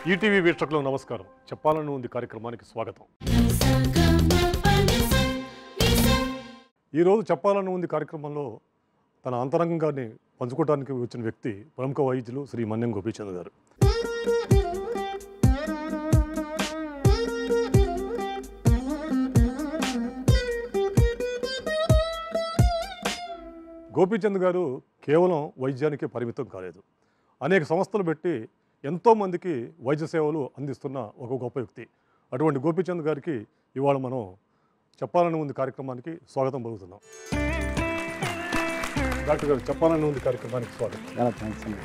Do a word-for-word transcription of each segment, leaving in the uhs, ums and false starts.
ETV వీక్షకులకు నమస్కారం. చెప్పాలని ఉంది కార్యక్రమానికి స్వాగతం. ఈరోజు చెప్పాలని ఉంది కార్యక్రమంలో తన అంతరంగాన్ని పంచుకోవడానికి వచ్చిన వ్యక్తి ప్రముఖ వైద్యులు శ్రీ మన్నెం గోపీచంద్ గారు. గోపీచంద్ గారు కేవలం వైద్యానికే పరిమితం కాలేదు. అనేక సంస్థలు పెట్టి ఎంతోమందికి వైద్య సేవలు అందిస్తున్న ఒక గొప్ప వ్యక్తి. అటువంటి గోపీచంద్ గారికి ఇవాళ మనం చెప్పాలని ఉంది కార్యక్రమానికి స్వాగతం పలుకుతున్నాం. డాక్టర్ గారు, చెప్పాలని ఉంది కార్యక్రమానికి స్వాగతం. చాలా థ్యాంక్స్ అండి.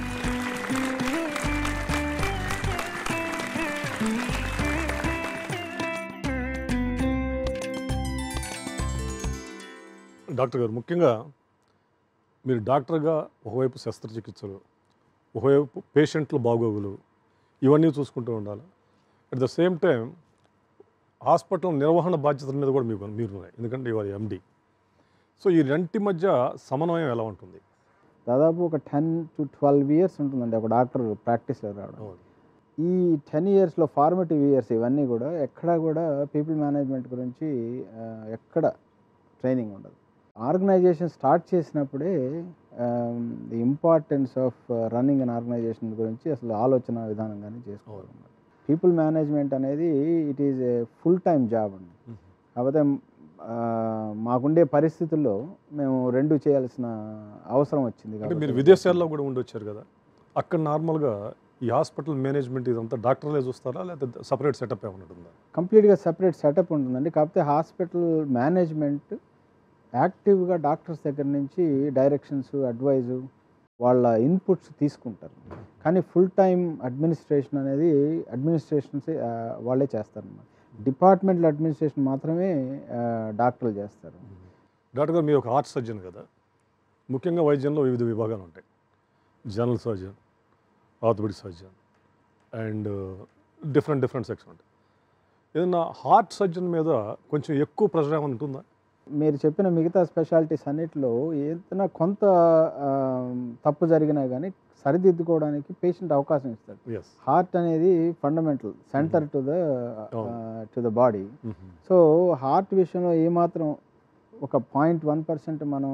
డాక్టర్ గారు, ముఖ్యంగా మీరు డాక్టర్గా ఒకవైపు శస్త్రచికిత్సలు, ఒకవైపు పేషెంట్ల బాగోగులు, ఇవన్నీ చూసుకుంటూ ఉండాలి. At the same time hospital నిర్వహణ బాధ్యతల మీద కూడా మీకు మీరు ఉన్నాయి, ఎందుకంటే ఇవాళ ఎండి. సో ఈ రెంటి మధ్య సమన్వయం ఎలా ఉంటుంది? దాదాపు ఒక టెన్ టు ట్వెల్వ్ ఇయర్స్ ఉంటుందండి ఒక డాక్టర్ ప్రాక్టీస్లో రావడం. ఈ టెన్ ఇయర్స్లో ఫార్మేటివ్ ఇయర్స్ ఇవన్నీ కూడా ఎక్కడా కూడా పీపుల్ మేనేజ్మెంట్ గురించి ఎక్కడ ట్రైనింగ్ ఉండదు. ఆర్గనైజేషన్ స్టార్ట్ చేసినప్పుడే the importance of running an organisation గురించి అసలు ఆలోచన విధానంగానే చేసుకోవాలన్నమాట. పీపుల్ మేనేజ్మెంట్ అనేది it is a full time job అండి. కాకపోతే మాకుండే పరిస్థితుల్లో మేము రెండు చేయాల్సిన అవసరం వచ్చింది. కాబట్టి మీరు విదేశాల్లో కూడా ఉండొచ్చారు కదా, అక్కడ నార్మల్గా ఈ హాస్పిటల్ మేనేజ్మెంట్ ఇదంతా డాక్టర్లే చూస్తారా, లేకపోతే సపరేట్ సెటప్ ఏమైనా ఉంటుందా? కంప్లీట్గా సపరేట్ సెటప్ ఉంటుందండి. కాకపోతే హాస్పిటల్ మేనేజ్మెంట్ యాక్టివ్గా డాక్టర్స్ దగ్గర నుంచి డైరెక్షన్స్, అడ్వైజు, వాళ్ళ ఇన్పుట్స్ తీసుకుంటారు. కానీ ఫుల్ టైం అడ్మినిస్ట్రేషన్ అనేది అడ్మినిస్ట్రేషన్స్ వాళ్ళే చేస్తారన్నమాట. డిపార్ట్మెంటల్ అడ్మినిస్ట్రేషన్ మాత్రమే డాక్టర్లు చేస్తారు. డాక్టర్ గారు, మీరు ఒక హార్ట్ సర్జన్ కదా, ముఖ్యంగా వైద్యంలో వివిధ విభాగాలు ఉంటాయి. General surgeon, orthopaedic surgeon and different different section ఉంటాయి. ఏదన్నా హార్ట్ సర్జన్ మీద కొంచెం ఎక్కువ ప్రెషర్ ఏమైనా ఉంటుందా? మీరు చెప్పిన మిగతా స్పెషాలిటీస్ అన్నిటిలో ఏదైనా కొంత తప్పు జరిగినా కానీ సరిదిద్దుకోవడానికి పేషెంట్ అవకాశం ఇస్తాడు. హార్ట్ అనేది fundamental centre to the to the body. So heart విషయంలో ఏమాత్రం ఒక పాయింట్ వన్ పర్సెంట్ మనం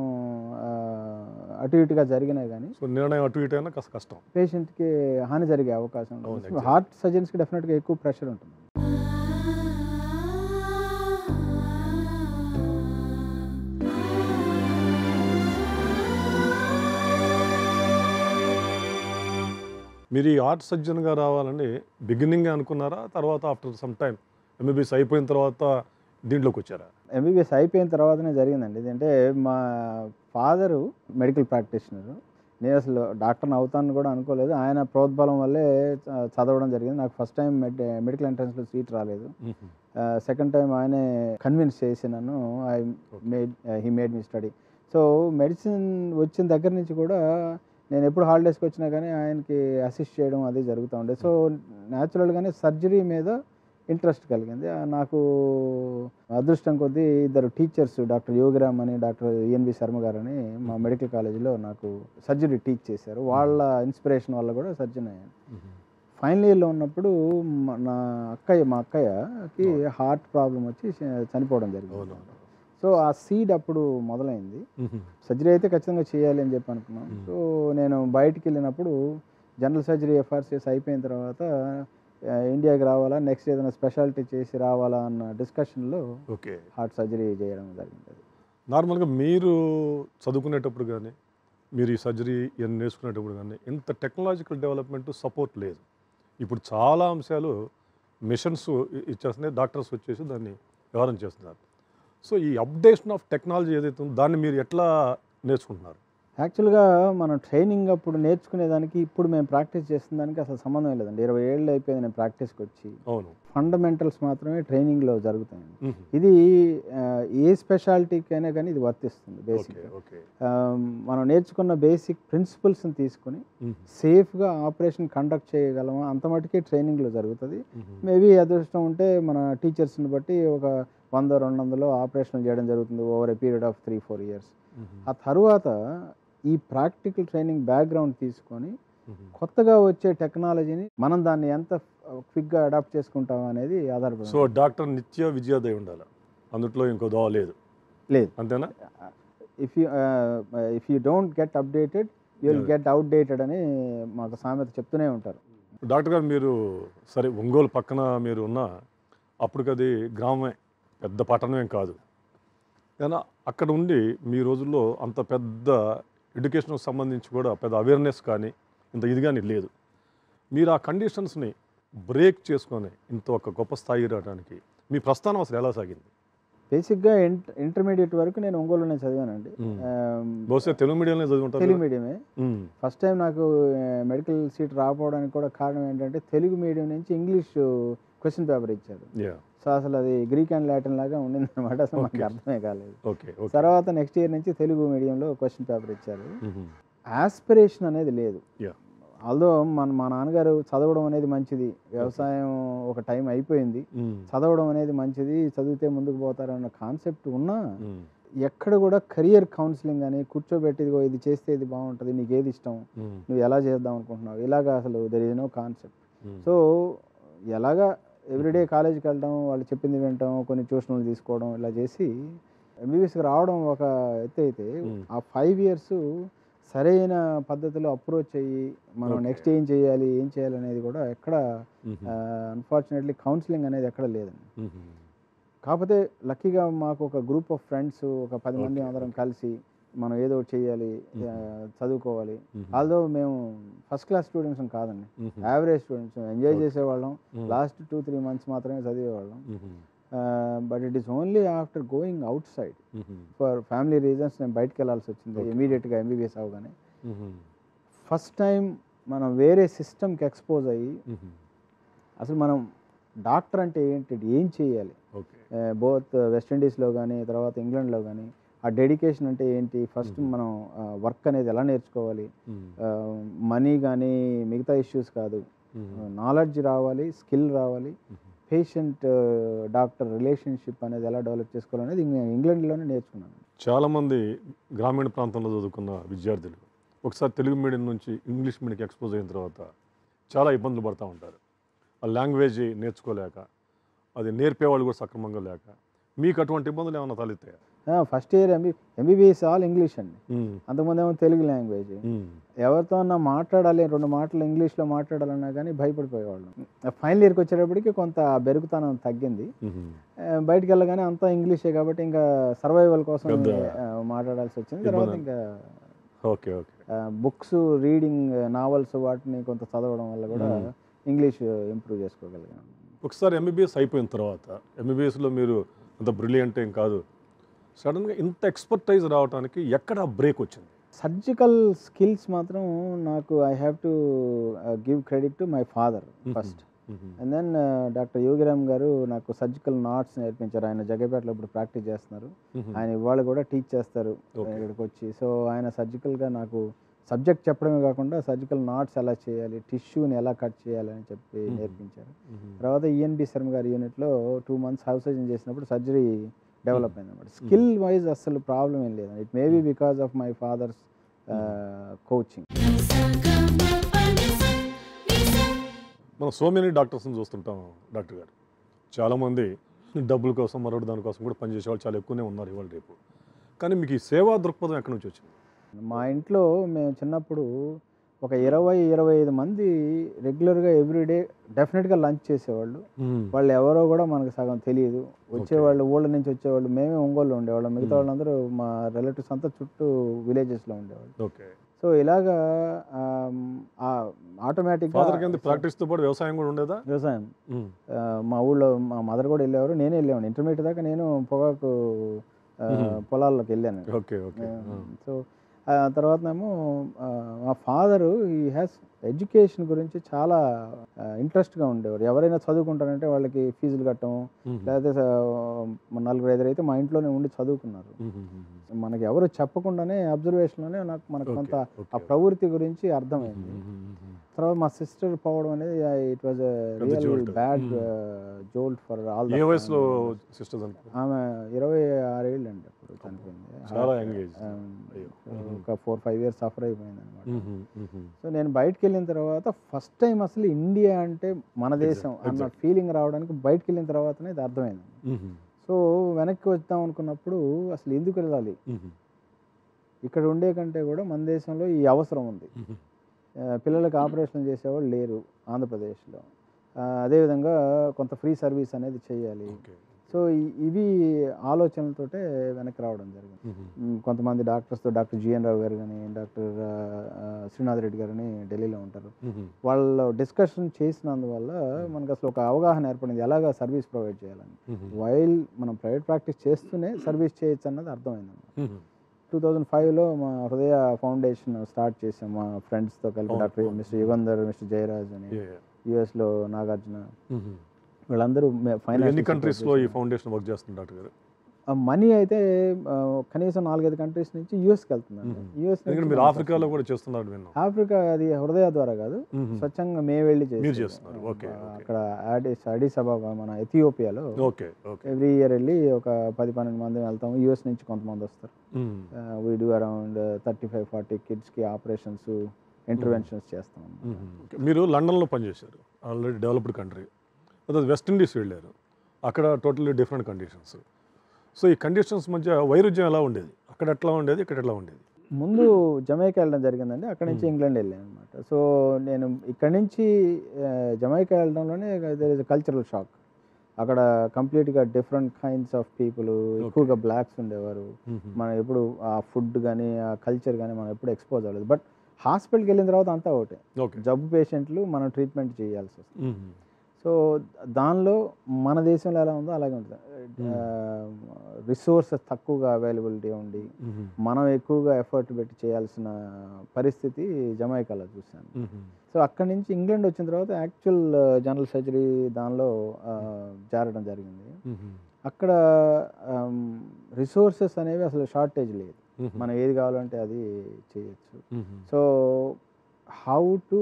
అటు ఇటుగా జరిగినా కానీ నిర్ణయం అటు ఇటు అయినా కాస్త కష్టం, పేషెంట్కి హాని జరిగే అవకాశం ఉంటుంది. హార్ట్ సర్జన్స్కి డెఫినెట్గా ఎక్కువ ప్రెషర్ ఉంటుంది. మీరు ఈ హార్ట్ సర్జన్గా రావాలని బిగినింగ్ అనుకున్నారా, తర్వాత ఆఫ్టర్ సమ్ టైమ్ ఎంబీబీఎస్ అయిపోయిన తర్వాత దీంట్లోకి వచ్చారా? ఎంబీబీఎస్ అయిపోయిన తర్వాతనే జరిగిందండి. ఇదంటే మా ఫాదరు మెడికల్ ప్రాక్టీషనరు. నేను అసలు డాక్టర్ని అవుతాను కూడా అనుకోలేదు. ఆయన ప్రోద్బలం వల్లే చదవడం జరిగింది. నాకు ఫస్ట్ టైం మెడ్ మెడికల్ ఎంట్రన్స్లో సీట్ రాలేదు. సెకండ్ టైం ఆయనే కన్విన్స్ చేసి నన్ను I made he made me study. So medicine వచ్చిన దగ్గర నుంచి కూడా నేను ఎప్పుడు హాలిడేస్కి వచ్చినా కానీ ఆయనకి అసిస్ట్ చేయడం అది జరుగుతూ ఉండేది. సో న్యాచురల్గానే సర్జరీ మీద ఇంట్రెస్ట్ కలిగింది. నాకు అదృష్టం కొద్దీ ఇద్దరు టీచర్స్, డాక్టర్ యోగిరామ్ అని, డాక్టర్ ఈఎన్వి శర్మ గారు అని మా మెడికల్ కాలేజీలో నాకు సర్జరీ టీచ్ చేశారు. వాళ్ళ ఇన్స్పిరేషన్ వల్ల కూడా సర్జన్ అయ్యాను. ఫైనల్ ఇయర్లో ఉన్నప్పుడు నా అక్కయ్య మా అక్కయ్యకి హార్ట్ ప్రాబ్లం వచ్చి చనిపోవడం జరిగింది. సో ఆ సీడ్ అప్పుడు మొదలైంది. సర్జరీ అయితే ఖచ్చితంగా చేయాలి అని చెప్పి అనుకున్నాను. సో నేను బయటికి వెళ్ళినప్పుడు జనరల్ సర్జరీ ఎఫ్ఆర్సీఎస్ అయిపోయిన తర్వాత ఇండియాకి రావాలా, నెక్స్ట్ ఏదైనా స్పెషాలిటీ చేసి రావాలా అన్న డిస్కషన్లో ఓకే హార్ట్ సర్జరీ చేయడం జరిగింది. నార్మల్గా మీరు చదువుకునేటప్పుడు కానీ, మీరు ఈ సర్జరీ ఇవన్నీ నేర్చుకునేటప్పుడు కానీ ఇంత టెక్నాలజికల్ డెవలప్మెంట్ సపోర్ట్ లేదు. ఇప్పుడు చాలా అంశాలు మిషన్స్ ఇచ్చేస్తున్నాయి, డాక్టర్స్ వచ్చేసి దాన్ని వ్యవహారం చేస్తున్నారు. సో ఈ అప్డేషన్ ఆఫ్ టెక్నాలజీ ఏదైతే ఉందో దాన్ని మీరు ఎట్లా నేర్చుకుంటున్నారు? యాక్చువల్గా మనం ట్రైనింగ్ అప్పుడు నేర్చుకునేదానికి ఇప్పుడు మేము ప్రాక్టీస్ చేస్తున్న దానికి అసలు సంబంధం లేదండి. ఇరవై ఏళ్ళు అయిపోయింది నేను ప్రాక్టీస్కి వచ్చి. అవును, ఫండమెంటల్స్ మాత్రమే ట్రైనింగ్లో జరుగుతాయండి. ఇది ఏ స్పెషాలిటీకైనా కానీ ఇది వర్తిస్తుంది. బేసిక్గా మనం నేర్చుకున్న బేసిక్ ప్రిన్సిపల్స్ని తీసుకుని సేఫ్గా ఆపరేషన్ కండక్ట్ చేయగలమా అంత మటుకే ట్రైనింగ్లో జరుగుతుంది. మేబీ అదృష్టం ఉంటే మన టీచర్స్ని బట్టి ఒక వంద రెండు వందలు ఆపరేషన్లు చేయడం జరుగుతుంది over a period of three four years. ఆ తర్వాత ఈ ప్రాక్టికల్ ట్రైనింగ్ బ్యాక్గ్రౌండ్ తీసుకొని కొత్తగా వచ్చే టెక్నాలజీని మనం దాన్ని ఎంత క్విక్గా అడాప్ట్ చేసుకుంటాం అనేది ఆధారపడి సో డాక్టర్ నిత్య విద్యాదయ ఉండాలి, అందుట్లో ఇంకో దోవ లేదు, లేదు. అంతేనా? If you if you don't get updated you will get outdated అని మాకు సామెత చెప్తూనే ఉంటారు. డాక్టర్ గారు మీరు సరే ఒంగోలు పక్కన మీరు ఉన్న అప్పటికది గ్రామమే, పెద్ద పట్టణమేం కాదు, కానీ అక్కడ ఉండి మీ రోజుల్లో అంత పెద్ద ఎడ్యుకేషన్కి సంబంధించి కూడా పెద్ద అవేర్నెస్ కానీ ఇంత ఇది కానీ లేదు. మీరు ఆ కండిషన్స్ని బ్రేక్ చేసుకొని ఇంత ఒక గొప్ప స్థాయి రావడానికి మీ ప్రస్థానం అసలు ఎలా సాగింది? బేసిక్గా ఇంట ఇంటర్మీడియట్ వరకు నేను ఒంగోలులోనే చదివానండి. బహుశా తెలుగు మీడియంలో చదువుకుంటారు. తెలుగు మీడియమే. ఫస్ట్ టైం నాకు మెడికల్ సీట్ రాకపోవడానికి కూడా కారణం ఏంటంటే తెలుగు మీడియం నుంచి ఇంగ్లీష్ క్వశ్చన్ పేపర్ ఇచ్చారు. సో అసలు అది గ్రీక్ అండ్ లాటిన్ లాగా ఉండింది అనమాట. అసలు మనకి అర్థమే కాలేదు. తర్వాత నెక్స్ట్ ఇయర్ నుంచి తెలుగు మీడియంలో క్వశ్చన్ పేపర్ ఇచ్చారు. ఆస్పిరేషన్ అనేది లేదు. ఆల్దో మన మా నాన్నగారు చదవడం అనేది మంచిది, వ్యవసాయం ఒక టైం అయిపోయింది, చదవడం అనేది మంచిది, చదివితే ముందుకు పోతారన్న కాన్సెప్ట్ ఉన్నా ఎక్కడ కూడా కెరియర్ కౌన్సిలింగ్ అని కూర్చోబెట్టి ఇది చేస్తే ఇది బాగుంటుంది, నీకు ఏది ఇష్టం, నువ్వు ఎలా చేద్దాం అనుకుంటున్నావు, ఇలాగా అసలు there is no concept. So ఎలాగా ఎవ్రీడే కాలేజీకి వెళ్ళడం, వాళ్ళు చెప్పింది వినటం, కొన్ని ట్యూషన్లు తీసుకోవడం, ఇలా చేసి ఎంబీబీఎస్కి రావడం ఒక ఎత్తు అయితే ఆ ఫైవ్ ఇయర్స్ సరైన పద్ధతిలో అప్రోచ్ అయ్యి మనం నెక్స్ట్ ఏం చేయాలి ఏం చేయాలి అనేది కూడా ఎక్కడ అన్ఫార్చునేట్లీ కౌన్సిలింగ్ అనేది ఎక్కడ లేదండి. కాకపోతే లక్కీగా మాకు ఒక గ్రూప్ ఆఫ్ ఫ్రెండ్స్ ఒక పది మంది అందరం కలిసి మనం ఏదో ఒకటి చేయాలి, చదువుకోవాలి. ఆల్దో మేము ఫస్ట్ క్లాస్ స్టూడెంట్స్ కాదండి, యావరేజ్ స్టూడెంట్స్, ఎంజాయ్ చేసేవాళ్ళం, లాస్ట్ టూ త్రీ మంత్స్ మాత్రమే చదివేవాళ్ళం. But it is only after going outside for family reasons నేను బయటకు వెళ్ళాల్సి వచ్చింది ఇమీడియట్గా ఎంబీబీఎస్ అవగానే. ఫస్ట్ టైం మనం వేరే సిస్టమ్కి ఎక్స్పోజ్ అయ్యి అసలు మనం డాక్టర్ అంటే ఏంటి, ఏం చేయాలి, బోత్ వెస్టిండీస్లో కానీ తర్వాత ఇంగ్లాండ్లో కానీ ఆ డెడికేషన్ అంటే ఏంటి, ఫస్ట్ మనం వర్క్ అనేది ఎలా నేర్చుకోవాలి, మనీ కానీ మిగతా ఇష్యూస్ కాదు, నాలెడ్జ్ రావాలి, స్కిల్ రావాలి, పేషెంట్ డాక్టర్ రిలేషన్షిప్ అనేది ఎలా డెవలప్ చేసుకోవాలనేది ఇంగ్లాండ్లోనే నేర్చుకున్నాను. చాలామంది గ్రామీణ ప్రాంతంలో చదువుకున్న విద్యార్థులు ఒకసారి తెలుగు మీడియం నుంచి ఇంగ్లీష్ మీడియంకి ఎక్స్పోజ్ అయిన తర్వాత చాలా ఇబ్బందులు పడుతూ ఉంటారు. ఆ లాంగ్వేజ్ నేర్చుకోలేక, అది నేర్పేవాళ్ళు కూడా సక్రమంగా లేక. మీకు అటువంటి ఇబ్బందులు ఏమైనా తలెత్తాయా? First year MB MBBS all English అండి, అంతకుముందు ఏమో తెలుగు లాంగ్వేజ్. ఎవరితో అన్నా మాట్లాడాలి, రెండు మాటలు ఇంగ్లీష్లో మాట్లాడాలన్నా కానీ భయపడిపోయేవాళ్ళం. ఫైనల్ ఇయర్కి వచ్చేటప్పటికి కొంత బెరుకుతనం తగ్గింది, బయటికి వెళ్ళగానే అంతా ఇంగ్లీషే కాబట్టి ఇంకా సర్వైవల్ కోసం మాట్లాడాల్సి వచ్చింది. తర్వాత ఇంకా okay okay books reading, novels వాటిని కొంత చదవడం వల్ల కూడా ఇంగ్లీష్ ఇంప్రూవ్ చేసుకోగలిగాను. ఒకసారి ఎంబీబీఎస్ అయిపోయిన తర్వాత ఎంబీబీఎస్లో మీరు అంత బ్రిలియంట్ ఏం కాదు, సడన్గా ఇంత ఎక్స్పర్టైజ్ రావడానికి ఎక్కడ బ్రేక్ వచ్చింది? సర్జికల్ స్కిల్స్ మాత్రం నాకు I have to give credit to my father first, and then doctor Yogiram garu నాకు సర్జికల్ నాట్స్ నేర్పించారు. ఆయన జగ్గపేటలో ఇప్పుడు ప్రాక్టీస్ చేస్తున్నారు, ఆయన ఇవాళ కూడా టీచ్ చేస్తారు ఇక్కడికి వచ్చి. సో ఆయన సర్జికల్గా నాకు సబ్జెక్ట్ చెప్పడమే కాకుండా సర్జికల్ నాట్స్ ఎలా చేయాలి, టిష్యూని ఎలా కట్ చేయాలి అని చెప్పి నేర్పించారు. తర్వాత ఈఎన్బి శర్మ గారి యూనిట్లో టూ మంత్స్ హౌస్ సర్జన్ చేసినప్పుడు సర్జరీ డెవలప్ అయింది అనమాట. స్కిల్ వైజ్ అసలు ప్రాబ్లం ఏం లేదు, it may be because of my father's coaching. మనం సో మెనీ డాక్టర్స్ని చూస్తుంటాం డాక్టర్ గారు, చాలామంది డబ్బుల కోసం మరొకటి దానికోసం కూడా పనిచేసే వాళ్ళు చాలా ఎక్కువనే ఉన్నారు ఇవాళ రేపు. కానీ మీకు ఈ సేవా దృక్పథం ఎక్కడి నుంచి వచ్చింది? మా ఇంట్లో మేము చిన్నప్పుడు ఒక ఇరవై ఇరవై ఐదు మంది రెగ్యులర్గా ఎవ్రీడే డెఫినెట్గా లంచ్ చేసేవాళ్ళు. వాళ్ళు ఎవరో కూడా మనకు సగం తెలియదు, వచ్చేవాళ్ళు ఊళ్ళ నుంచి వచ్చేవాళ్ళు. మేమే ఒంగోలులో ఉండేవాళ్ళం, మిగతా వాళ్ళందరూ మా రిలేటివ్స్ అంతా చుట్టూ విలేజెస్లో ఉండేవాళ్ళు. ఓకే. సో ఇలాగా ఆటోమేటిక్గా ప్రాక్టీస్తో పాటు వ్యవసాయం కూడా ఉండేదా? వ్యవసాయం మా ఊళ్ళో మా మదర్ కూడా వెళ్ళేవారు, నేనే వెళ్ళేవాడిని. ఇంటర్మీడియట్ దాకా నేను పొగాకు పొలాల్లోకి వెళ్ళాను. Okay okay. సో తర్వాతనేమో మా ఫాదరు ఈ హ్యాస్ ఎడ్యుకేషన్ గురించి చాలా ఇంట్రెస్ట్గా ఉండేవారు. ఎవరైనా చదువుకుంటారంటే వాళ్ళకి ఫీజులు కట్టడం, లేకపోతే నలుగురు ఐదుగురు అయితే మా ఇంట్లోనే ఉండి చదువుకున్నారు. మనకి ఎవరు చెప్పకుండానే అబ్జర్వేషన్లోనే నాకు మనకు కొంత ఆ ప్రవృత్తి గురించి అర్థమైంది. తర్వాత మా సిస్టర్ పోవడం అనేది it was real bad jolt for all. ఏ వయసులో సిస్టర్? ఆమె ఇరవై ఆరు ఏళ్ళు అండి అప్పుడు చనిపోయింది. ఒక ఫోర్ ఫైవ్ ఇయర్స్ సఫర్ అయిపోయింది అనమాట. సో నేను బయటకు వెళ్ళిన వెళ్ళిన తర్వాత ఫస్ట్ టైం అసలు ఇండియా అంటే మన దేశం అన్న ఫీలింగ్ రావడానికి బయటకు వెళ్ళిన తర్వాతనే ఇది అర్థమైంది. సో వెనక్కి వద్దాం అనుకున్నప్పుడు అసలు ఎందుకు వెళ్ళాలి, ఇక్కడ ఉండే కంటే కూడా మన దేశంలో ఈ అవసరం ఉంది. పిల్లలకి ఆపరేషన్ చేసేవాళ్ళు లేరు ఆంధ్రప్రదేశ్లో. అదేవిధంగా కొంత ఫ్రీ సర్వీస్ అనేది చేయాలి. సో ఇవి ఆలోచనలతోటే వెనక్కి రావడం జరిగింది. కొంతమంది డాక్టర్స్తో, డాక్టర్ జిఎన్ రావు గారు కానీ, డాక్టర్ శ్రీనాథ్ రెడ్డి గారు అని ఢిల్లీలో ఉంటారు, వాళ్ళు డిస్కషన్ చేసినందువల్ల మనకు అసలు ఒక అవగాహన ఏర్పడింది ఎలాగ సర్వీస్ ప్రొవైడ్ చేయాలని. వైల్ మనం ప్రైవేట్ ప్రాక్టీస్ చేస్తూనే సర్వీస్ చేయొచ్చు అన్నది అర్థమైంది. టూ థౌజండ్ ఫైవ్లో మా హృదయ ఫౌండేషన్ స్టార్ట్ చేసాం మా ఫ్రెండ్స్తో కలిపి. Doctor mister Yugandhar, mister Jayaraj అని, యుఎస్లో నాగార్జున, వీళ్ళందరూ ఎన్ని కంట్రీస్లో ఈ ఫౌండేషన్ వర్క్ చేస్తుంది డాక్టర్ గారు? మనీ అయితే కనీసం నాలుగైదు కంట్రీస్ నుంచి యూఎస్కి వెళ్తుందండి. యూఎస్ మీరు ఆఫ్రికాలో కూడా చేస్తున్నారు విన్నాం. ఆఫ్రికా అది హృదయ ద్వారా కాదు, స్వచ్ఛంగా మేము వెళ్ళి చేస్తున్నారు. అక్కడ అడిస్ అడిస్ అబాబా మన ఎథియోపియాలో ఎవ్రీ ఇయర్ వెళ్ళి ఒక పది పన్నెండు మంది వెళ్తాం. యూఎస్ నుంచి కొంతమంది వస్తారు. We do around thirty five forty కిడ్స్కి ఆపరేషన్స్, ఇంటర్వెన్షన్స్ చేస్తాం. మీరు లండన్లో పనిచేశారు, ఆల్రెడీ డెవలప్డ్ కంట్రీ. అదే వెస్ట్ ఇండీస్ వెళ్ళారు, అక్కడ టోటల్లీ డిఫరెంట్ కండిషన్స్. సో ఈ కండిషన్స్ మధ్య వైరుధ్యం ఎలా ఉండేది? అక్కడ ఎట్లా ఉండేది, ఇక్కడ ఎట్లా ఉండేది? ముందు జమైకా వెళ్ళడం జరిగిందండి, అక్కడ నుంచి ఇంగ్లాండ్ వెళ్ళాను అనమాట. సో నేను ఇక్కడ నుంచి జమైకా వెళ్ళడంలోనే దేర్ ఇస్ కల్చరల్ షాక్. అక్కడ కంప్లీట్గా డిఫరెంట్ కైండ్స్ ఆఫ్ పీపుల్, ఎక్కువగా బ్లాక్స్ ఉండేవారు. మనం ఎప్పుడు ఆ ఫుడ్ కానీ ఆ కల్చర్ కానీ మనం ఎప్పుడు ఎక్స్పోజ్ అవ్వలేదు. బట్ హాస్పిటల్కి వెళ్ళిన తర్వాత అంతా ఒకటే, జబ్బు పేషెంట్లు మనం ట్రీట్మెంట్ చేయాల్సి వస్తుంది. సో దానిలో మన దేశంలో ఎలా ఉందో అలాగే ఉంటుంది. రిసోర్సెస్ తక్కువగా అవైలబిలిటీ ఉండి మనం ఎక్కువగా ఎఫర్ట్ పెట్టి చేయాల్సిన పరిస్థితి జమైకాలో చూశాను. సో అక్కడి నుంచి ఇంగ్లాండ్ వచ్చిన తర్వాత యాక్చువల్ జనరల్ సర్జరీ దానిలో జారడం జరిగింది. అక్కడ రిసోర్సెస్ అనేవి అసలు షార్టేజ్ లేదు, మనం ఏది కావాలంటే అది చేయొచ్చు. So how to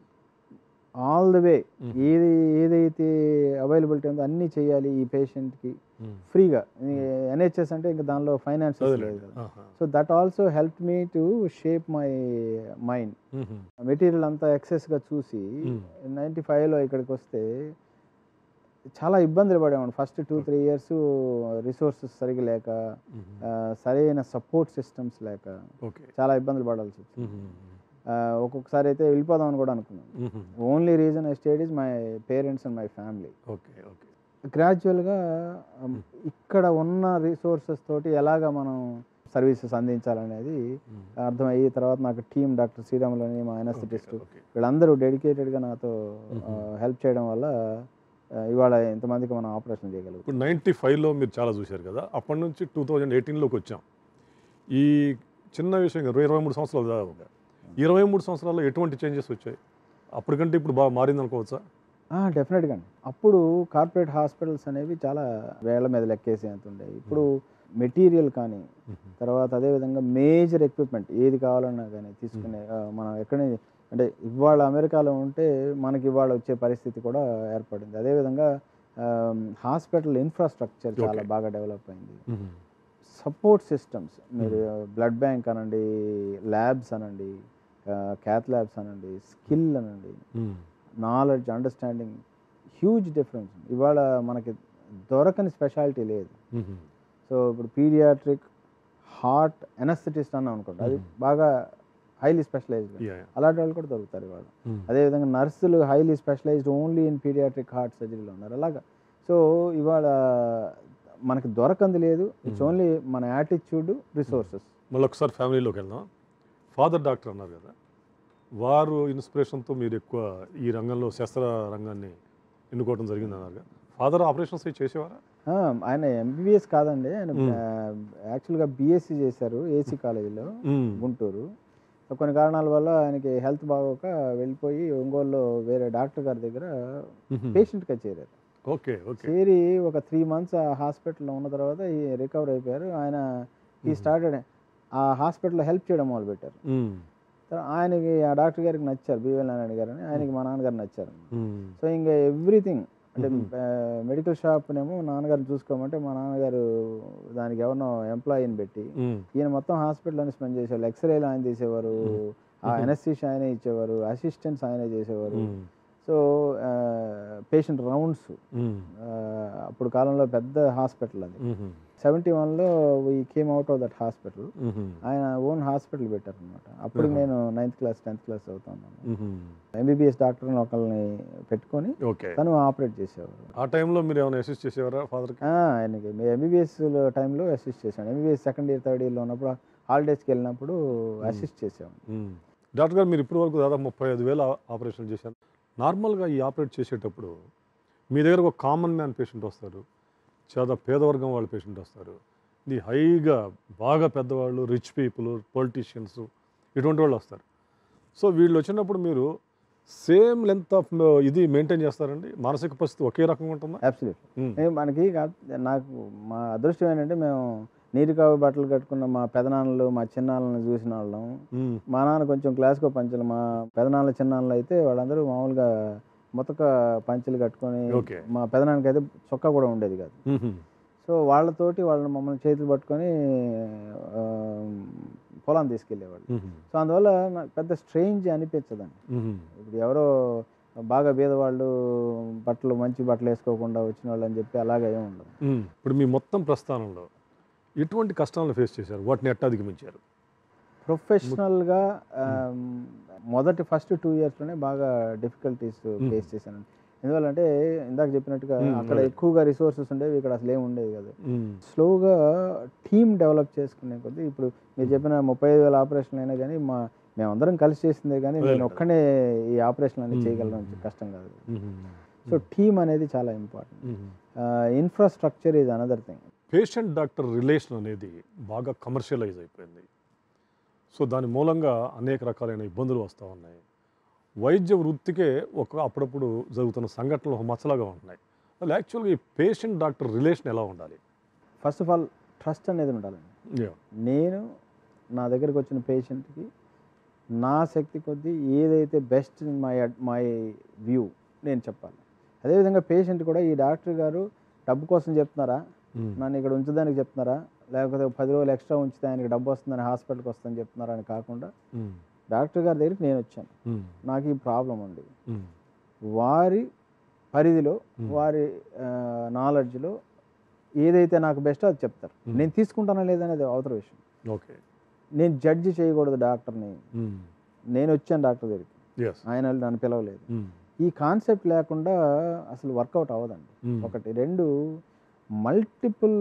all the way ఏది ఏదైతే అవైలబిలిటీ ఉందో అన్నీ చేయాలి ఈ పేషెంట్కి ఫ్రీగా. ఎన్హెచ్ఎస్ అంటే ఇంకా దానిలో ఫైనాన్సెస్ లేదు కదా. So that also help me to shape my mind. Material అంతా ఎక్సెస్గా చూసి నైంటీ ఫైవ్లో ఇక్కడికి వస్తే చాలా ఇబ్బందులు పడేవాడు. First two three years resources సరిగా లేక, సరైన సపోర్ట్ సిస్టమ్స్ లేక చాలా ఇబ్బందులు పడాల్సి వచ్చింది. ఒక్కొక్కసారి అయితే వెళ్ళిపోదామని కూడా అనుకున్నాను. Only reason I stayed is my parents and my family. గ్రాడ్యువల్గా ఇక్కడ ఉన్న రిసోర్సెస్ తోటి ఎలాగ మనం సర్వీసెస్ అందించాలనేది అర్థమయ్యి తర్వాత నాకు టీం డాక్టర్ శ్రీరాములని, మా అనస్థెటిస్ట్, వీళ్ళందరూ డెడికేటెడ్గా నాతో హెల్ప్ చేయడం వల్ల ఇవాళ ఎంతమందికి మనం ఆపరేషన్ చేయగలం. ఇప్పుడు నైంటీ ఫైవ్లో మీరు చాలా చూశారు కదా, అప్పటి నుంచి టూ థౌజండ్ ఎయిటీన్లోకి వచ్చాం. ఈ చిన్న విషయం ఇరవై ఇరవై మూడు సంవత్సరాలు దాకా ఇరవై మూడు సంవత్సరాల్లో ఎటువంటి చేంజెస్ వచ్చాయి? అప్పటికంటే ఇప్పుడు బాగా మారింది అనుకోవచ్చా? డెఫినెట్గా. అప్పుడు కార్పొరేట్ హాస్పిటల్స్ అనేవి చాలా వేళ్ల మీద లెక్కేసి అంత ఉండేవి. ఇప్పుడు మెటీరియల్ కానీ, తర్వాత అదేవిధంగా మేజర్ ఎక్విప్మెంట్ ఏది కావాలన్నా కానీ తీసుకునే మనం ఎక్కడి అంటే ఇవాళ అమెరికాలో ఉంటే మనకి ఇవాళ వచ్చే పరిస్థితి కూడా ఏర్పడింది. అదేవిధంగా హాస్పిటల్ ఇన్ఫ్రాస్ట్రక్చర్ చాలా బాగా డెవలప్ అయింది. సపోర్ట్ సిస్టమ్స్, మీరు బ్లడ్ బ్యాంక్ అనండి, ల్యాబ్స్ అనండి, క్యాత్ ల్యాబ్స్ అనండి, స్కిల్ అనండి, నాలెడ్జ్, అండర్స్టాండింగ్, హ్యూజ్ డిఫరెన్స్. ఇవాళ మనకి దొరకని స్పెషాలిటీ లేదు. సో ఇప్పుడు పీడియాట్రిక్, హార్ట్, ఎనస్థెటిస్ట్ అన్నాం అనుకోండి, అది బాగా హైలీ స్పెషలైజ్డ్, అలాంటి వాళ్ళు కూడా దొరుకుతారు ఇవాళ. అదేవిధంగా నర్సులు highly specialised only in paediatric heart సర్జరీలో ఉన్నారు. అలాగా సో ఇవాళ మనకి దొరకంది లేదు. ఇట్స్ ఓన్లీ మన యాటిట్యూడ్, రిసోర్సెస్. మళ్ళీ ఒకసారి ఫ్యామిలీలోకి వెళ్దాం. ఫాదర్ డాక్టర్ అన్నారు కదా, వారు ఇన్స్పిరేషన్తో మీరు ఎక్కువ ఈ రంగంలో శస్త్ర రంగాన్ని ఎన్నుకోవడం జరిగింది అన్నారు. ఫాదర్ ఆపరేషన్స్ చేసేవారా? ఆయన ఎంబీబీఎస్ కాదండి, ఆయన యాక్చువల్గా బీఎస్సీ చేశారు ఏసీ కాలేజీలో గుంటూరు. కొన్ని కారణాల వల్ల ఆయనకి హెల్త్ బాగోక వెళ్ళిపోయి ఒంగోలులో వేరే డాక్టర్ గారి దగ్గర పేషెంట్గా చేరారు. ఓకే ఓకే చేరి ఒక త్రీ మంత్స్ ఆ హాస్పిటల్లో ఉన్న తర్వాత ఈ రికవర్ అయిపోయారు. ఆయన ఈ స్టార్టెడ్ ఆ హాస్పిటల్లో హెల్ప్ చేయడం మొదలుపెట్టారు. ఆయనకి ఆ డాక్టర్ గారికి నచ్చారు, బివెల్ నారాయణ గారు అని. ఆయనకి మా నాన్నగారు నచ్చారు. సో ఇంకా ఎవ్రీథింగ్ అంటే మెడికల్ షాప్నేమో నాన్నగారిని చూసుకోమంటే మా నాన్నగారు దానికి ఎవరినో ఎంప్లాయీని పెట్టి ఈయన మొత్తం హాస్పిటల్లోనే స్పెండ్ చేసేవాళ్ళు. ఎక్స్రేలు ఆయన తీసేవారు, ఆ ఎనస్థీషియా ఆయనే ఇచ్చేవారు, అసిస్టెంట్స్ ఆయనే చేసేవారు. సో పేషెంట్ రౌండ్స్, అప్పుడు కాలంలో పెద్ద హాస్పిటల్ అది. సెవెంటీ వన్లో we came out of that hospital. ఆయన ఓన్ హాస్పిటల్ పెట్టారు అనమాట. అప్పుడు నేను నైన్త్ క్లాస్ టెన్త్ క్లాస్ చదువుతున్నాను. ఎంబీబీఎస్ డాక్టర్ని ఒకళ్ళని పెట్టుకొని తను ఆపరేట్ చేసేవారు. ఆ టైంలో మీరు ఏమైనా అసిస్ట్ చేసేవారా ఫాదర్కి? ఆయనకి ఎంబీబీఎస్ టైంలో అసిస్ట్ చేశాను. ఎంబీబీఎస్ సెకండ్ ఇయర్ థర్డ్ ఇయర్లో ఉన్నప్పుడు హాలిడేస్కి వెళ్ళినప్పుడు అసిస్ట్ చేసాము. డాక్టర్ గారు, మీరు ఇప్పటి వరకు దాదాపు ముప్పై ఐదు వేల ఆపరేషన్లు చేశారు. నార్మల్గా ఈ ఆపరేట్ చేసేటప్పుడు మీ దగ్గర ఒక కామన్ మ్యాన్ పేషెంట్ వస్తారు, చాలా పేదవర్గం వాళ్ళ పేషెంట్ వస్తారు, ఇది హైగా బాగా పెద్దవాళ్ళు, రిచ్ పీపుల్, పొలిటీషియన్స్, ఇటువంటి వాళ్ళు వస్తారు. సో వీళ్ళు వచ్చినప్పుడు మీరు సేమ్ లెంత్ ఆఫ్ ఇది మెయింటైన్ చేస్తారండి? మానసిక పరిస్థితి ఒకే రకంగా ఉంటుందా? అబ్సల్యూట్లీ. మనకి నాకు మా అదృష్టం ఏంటంటే మేము నీటి కావి బట్టలు కట్టుకున్న మా పెదనాన్నలు మా చిన్నాన్నలను చూసిన వాళ్ళం. మా నాన్న కొంచెం క్లాస్కో పంచలు, మా పెదనాన్నల చిన్నాన్నలు అయితే వాళ్ళందరూ మామూలుగా మొతక పంచలు కట్టుకొని, మా పెదనాన్నకి అయితే చొక్కా కూడా ఉండేది కాదు. సో వాళ్ళతోటి వాళ్ళని మమ్మల్ని చేతులు పట్టుకొని పొలాన్ని తీసుకెళ్ళేవాళ్ళు. సో అందువల్ల నాకు పెద్ద స్ట్రేంజ్ అనిపించదండి. ఇప్పుడు ఎవరో బాగా బీదవాళ్ళు బట్టలు మంచి బట్టలు వేసుకోకుండా వచ్చిన వాళ్ళు అని చెప్పి అలాగే ఏమి ఉండదు. ఇప్పుడు మీ మొత్తం ప్రస్థానంలో ఎటువంటి కష్టాలను ఫేస్ చేశారు, వాటిని ఎట్లా అధిగమించారు? ప్రొఫెషనల్గా మొదటి ఫస్ట్ టూ ఇయర్స్లోనే బాగా డిఫికల్టీస్ ఫేస్ చేశాను. ఎందువల్లంటే ఇందాక చెప్పినట్టుగా అక్కడ ఎక్కువగా రిసోర్సెస్ ఉండేవి, ఇక్కడ అసలు ఏమి ఉండేది కదా. స్లోగా టీమ్ డెవలప్ చేసుకునే కొద్దీ ఇప్పుడు మీరు చెప్పిన ముప్పై ఐదు వేల ఆపరేషన్లు అయినా కానీ మా మేమందరం కలిసి చేసిందే, కానీ నేను ఒక్కనే ఈ ఆపరేషన్ అనేది చేయగలను కష్టం కాదు. సో టీమ్ అనేది చాలా important. Infrastructure is another thing. Patient doctor relation అనేది బాగా కమర్షియలైజ్ అయిపోయింది. సో దాని మూలంగా అనేక రకాలైన ఇబ్బందులు వస్తూ ఉన్నాయి. వైద్య వృత్తికే ఒక అప్పుడప్పుడు జరుగుతున్న సంఘటనలు ఒక మచ్చలాగా ఉంటున్నాయి. అసలు యాక్చువల్గా ఈ పేషెంట్ డాక్టర్ రిలేషన్ ఎలా ఉండాలి? ఫస్ట్ ఆఫ్ ఆల్ ట్రస్ట్ అనేది ఉండాలండి. నేను నా దగ్గరకు వచ్చిన పేషెంట్కి నా శక్తి కొద్దీ ఏదైతే బెస్ట్ మై మై వ్యూ నేను చెప్పాలి. అదేవిధంగా పేషెంట్ కూడా ఈ డాక్టర్ గారు డబ్బు కోసం చెప్తున్నారా, నన్ను ఇక్కడ ఉంచడానికి చెప్తున్నారా, లేకపోతే పది రోజులు ఎక్స్ట్రా ఉంచితే ఆయనకి డబ్బు వస్తుందని హాస్పిటల్కి వస్తుందని చెప్తున్నారా అని కాకుండా, డాక్టర్ గారి దగ్గరికి నేను వచ్చాను, నాకు ఈ ప్రాబ్లం ఉంది, వారి పరిధిలో వారి నాలెడ్జ్లో ఏదైతే నాకు బెస్టో అది చెప్తారు. నేను తీసుకుంటానా లేదనేది అవతల విషయం. ఓకే, నేను జడ్జి చేయకూడదు డాక్టర్ని. నేను వచ్చాను డాక్టర్ దగ్గరికి, ఆయన నన్ను పిలవలేదు. ఈ కాన్సెప్ట్ లేకుండా అసలు వర్కౌట్ అవ్వదండి. ఒకటి. రెండు, మల్టిపుల్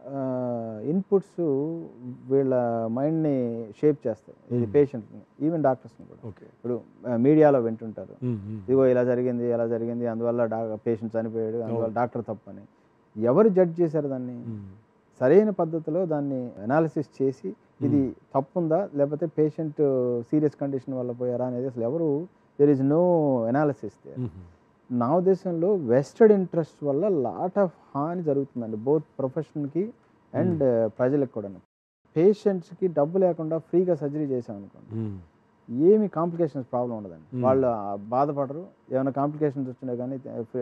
ఇన్పుట్స్ వీళ్ళ మైండ్ని షేప్ చేస్తాయి, ఇది పేషెంట్ని, ఈవెన్ డాక్టర్స్ని కూడా. ఇప్పుడు మీడియాలో వింటుంటారు, ఇదిగో ఇలా జరిగింది ఇలా జరిగింది అందువల్ల డా పేషెంట్ చనిపోయాడు, అందువల్ల డాక్టర్ తప్పని. ఎవరు జడ్జ్ చేశారు దాన్ని? సరైన పద్ధతిలో దాన్ని అనాలిసిస్ చేసి ఇది తప్పుందా లేకపోతే పేషెంట్ సీరియస్ కండిషన్ వల్ల పోయారా అనేది అసలు ఎవరు, there is no analysis there. నా ఉద్దేశంలో వెస్టెడ్ ఇంట్రెస్ట్ వల్ల లాట్ ఆఫ్ హాని జరుగుతుందండి, బోత్ ప్రొఫెషన్కి అండ్ ప్రజలకు కూడా. పేషెంట్స్కి డబ్బు లేకుండా ఫ్రీగా సర్జరీ చేసామనుకోండి, ఏమి కాంప్లికేషన్స్ ప్రాబ్లం ఉండదండి. వాళ్ళు బాధపడరు, ఏమైనా కాంప్లికేషన్స్ వచ్చినా కానీ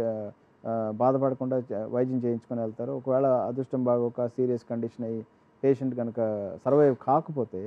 బాధపడకుండా వైద్యం చేయించుకొని వెళ్తారు. ఒకవేళ అదృష్టం బాగోక సీరియస్ కండిషన్ అయ్యి పేషెంట్ కనుక సర్వైవ్ కాకపోతే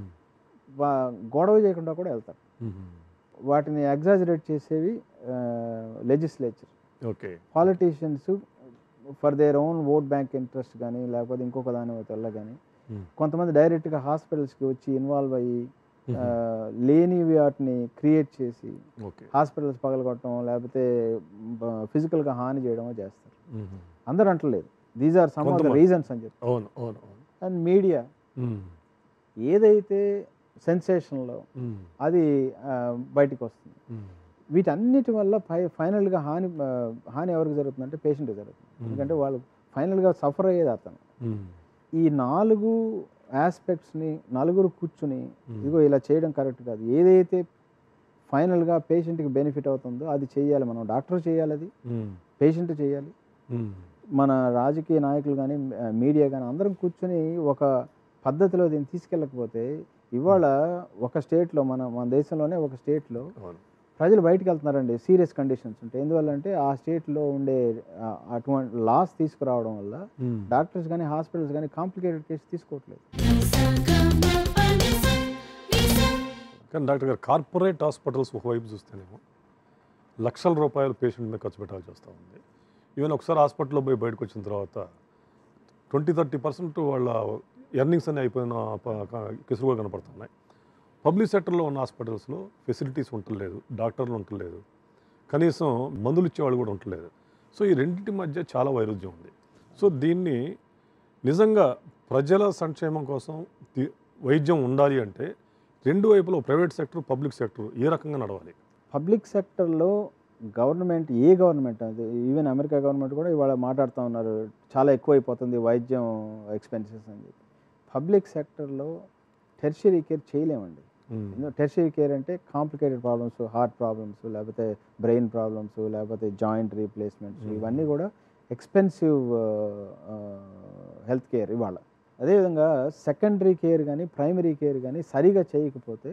గొడవ చేయకుండా కూడా వెళ్తారు. వాటిని ఎగ్జాజరేట్ చేసేవి legislature, okay, politicians for their own vote bank interest కానీ లేకపోతే ఇంకొక దాని వల్ల కానీ కొంతమంది డైరెక్ట్గా హాస్పిటల్స్కి వచ్చి ఇన్వాల్వ్ అయ్యి లేని వాటిని క్రియేట్ చేసి హాస్పిటల్స్ పగలగొట్టడం లేకపోతే ఫిజికల్గా హాని చేయడమో చేస్తారు. అందరూ అంటలేదు, these are some of the reasons అని చెప్పి. అండ్ మీడియా ఏదైతే సెన్సేషన్లో అది బయటికి వస్తుంది. వీటన్నిటి వల్ల ఫై ఫైనల్గా హాని హాని ఎవరికి జరుగుతుందంటే పేషెంట్కి జరుగుతుంది. ఎందుకంటే వాళ్ళు ఫైనల్గా సఫర్ అయ్యేది అతను. ఈ నాలుగు ఆస్పెక్ట్స్ని నలుగురు కూర్చుని ఇదిగో ఇలా చేయడం కరెక్ట్ కాదు, ఏదైతే ఫైనల్గా పేషెంట్కి బెనిఫిట్ అవుతుందో అది చేయాలి. మనం డాక్టర్ చేయాలి, అది పేషెంట్ చేయాలి. మన రాజకీయ నాయకులు కానీ మీడియా కానీ అందరం కూర్చొని ఒక పద్ధతిలో దీన్ని తీసుకెళ్ళకపోతే ఇవాళ ఒక స్టేట్లో మన మన దేశంలోనే ఒక స్టేట్లో ప్రజలు బయటకు వెళ్తున్నారండి సీరియస్ కండిషన్స్ ఉంటే. ఎందువల్లంటే ఆ స్టేట్లో ఉండే అటువంటి లాస్ తీసుకురావడం వల్ల డాక్టర్స్ కానీ హాస్పిటల్స్ కానీ కాంప్లికేటెడ్ కేసు తీసుకోవట్లేదు. కానీ డాక్టర్ గారు కార్పొరేట్ హాస్పిటల్స్ ఒకవైపు చూస్తేనేమో లక్షల రూపాయలు పేషెంట్ మీద ఖర్చు పెట్టాల్సి వస్తూ ఉంది. ఈవెన్ ఒకసారి హాస్పిటల్లో పోయి బయటకు వచ్చిన తర్వాత ట్వంటీ థర్టీ పర్సెంట్ వాళ్ళ ఎర్నింగ్స్ అన్నీ అయిపోయిన కేసులు కూడా కనపడుతున్నాయి. పబ్లిక్ సెక్టర్లో ఉన్న హాస్పిటల్స్లో ఫెసిలిటీస్ ఉండలేదు, డాక్టర్లు ఉండలేదు, కనీసం మందులు ఇచ్చేవాళ్ళు కూడా ఉండలేదు. సో ఈ రెండింటి మధ్య చాలా వైరుధ్యం ఉంది. సో దీన్ని నిజంగా ప్రజల సంక్షేమం కోసం వైద్యం ఉండాలి అంటే రెండు వైపులో ప్రైవేట్ సెక్టర్, పబ్లిక్ సెక్టర్ ఏ రకంగా నడవాలి? పబ్లిక్ సెక్టర్లో గవర్నమెంట్, ఏ గవర్నమెంట్ అది ఈవెన్ అమెరికా గవర్నమెంట్ కూడా ఇవాళ మాట్లాడుతూ ఉన్నారు, చాలా ఎక్కువైపోతుంది వైద్యం ఎక్స్పెన్సెస్ అని చెప్పి. పబ్లిక్ సెక్టర్లో టెర్షరీ కేర్ చేయలేమండి. టెర్షరీ కేర్ అంటే కాంప్లికేటెడ్ ప్రాబ్లమ్స్, హార్ట్ ప్రాబ్లమ్స్, లేకపోతే బ్రెయిన్ ప్రాబ్లమ్స్, లేకపోతే జాయింట్ రీప్లేస్మెంట్స్, ఇవన్నీ కూడా ఎక్స్పెన్సివ్ హెల్త్ కేర్ ఇవాళ. అదేవిధంగా సెకండరీ కేర్ కానీ ప్రైమరీ కేర్ కానీ సరిగా చేయకపోతే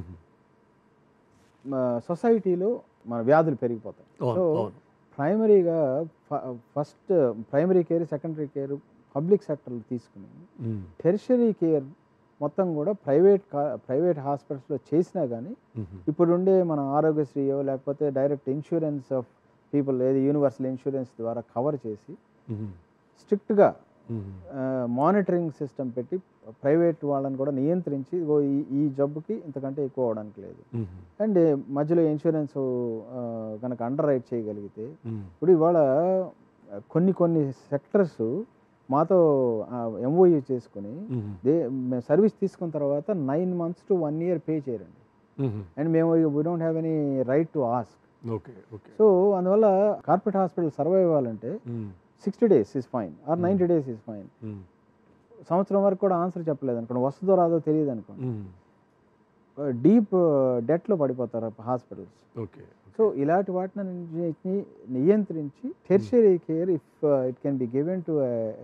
సొసైటీలో మన వ్యాధులు పెరిగిపోతాయి. సో ప్రైమరీగా first primary care, secondary care public సెక్టర్లో తీసుకుని టెర్షరీ కేర్ మొత్తం కూడా ప్రైవేట్ ప్రైవేట్ హాస్పిటల్స్లో చేసినా కానీ ఇప్పుడుండే మన ఆరోగ్యశ్రీయో లేకపోతే డైరెక్ట్ ఇన్సూరెన్స్ ఆఫ్ పీపుల్, ఏది యూనివర్సల్ ఇన్సూరెన్స్ ద్వారా కవర్ చేసి స్ట్రిక్ట్గా మానిటరింగ్ సిస్టమ్ పెట్టి ప్రైవేట్ వాళ్ళని కూడా నియంత్రించి ఈ ఈ జబ్బుకి ఇంతకంటే ఎక్కువ అవడానికి లేదు. అండ్ మధ్యలో ఇన్సూరెన్స్ కనుక అండర్ రైట్ చేయగలిగితే, ఇప్పుడు ఇవాళ కొన్ని కొన్ని సెక్టర్స్ మాతో ఎంఓయూ చేసుకుని దే సర్వీస్ తీసుకున్న తర్వాత nine months to one year pay చేయరండి. అండ్ మేము we don't have any right to ask. So అందువల్ల కార్పొరేట్ హాస్పిటల్ సర్వైవ్ అవ్వాలంటే sixty days is fine or ninety days is fine. సంవత్సరం వరకు కూడా ఆన్సర్ చెప్పలేదు అనుకోండి, వస్తుందో రాదో తెలియదు అనుకోండి, డీప్ డెట్లో పడిపోతారు హాస్పిటల్స్. సో ఇలాంటి వాటిని నియంత్రించి tertiary care if it can be given to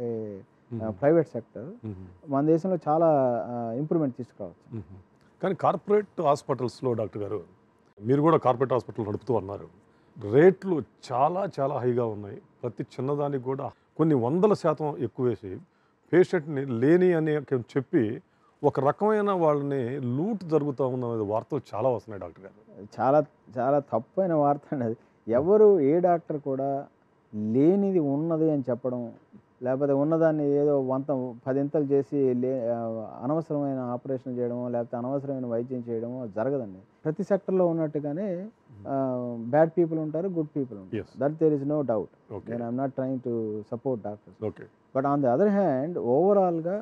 private sector, మన దేశంలో చాలా ఇంప్రూవ్మెంట్ తీసుకురావచ్చు. కానీ కార్పొరేట్ హాస్పిటల్స్లో డాక్టర్ గారు, మీరు కూడా కార్పొరేట్ హాస్పిటల్ నడుపుతూ అన్నారు, రేట్లు చాలా చాలా హైగా ఉన్నాయి. ప్రతి చిన్నదానికి కూడా కొన్ని వందల శాతం ఎక్కువ వేసి పేషెంట్ని లేని అని చెప్పి ఒక రకమైన వాళ్ళని లూట్ జరుగుతూ ఉన్న వార్తలు చాలా వస్తున్నాయి డాక్టర్ గారు. చాలా చాలా తప్పైన వార్త అండి అది. ఎవరు ఏ డాక్టర్ కూడా లేనిది ఉన్నది అని చెప్పడం, లేకపోతే ఉన్నదాన్ని ఏదో వంత పదింతలు చేసి లే అనవసరమైన ఆపరేషన్ చేయడమో లేకపోతే అనవసరమైన వైద్యం చేయడమో జరగదండి. ప్రతి సెక్టర్లో ఉన్నట్టుగానే బ్యాడ్ పీపుల్ ఉంటారు, గుడ్ పీపుల్ ఉంటారు. That there is no doubt. నేను I'm not trying to support doctors. But on the other hand ఓవరాల్గా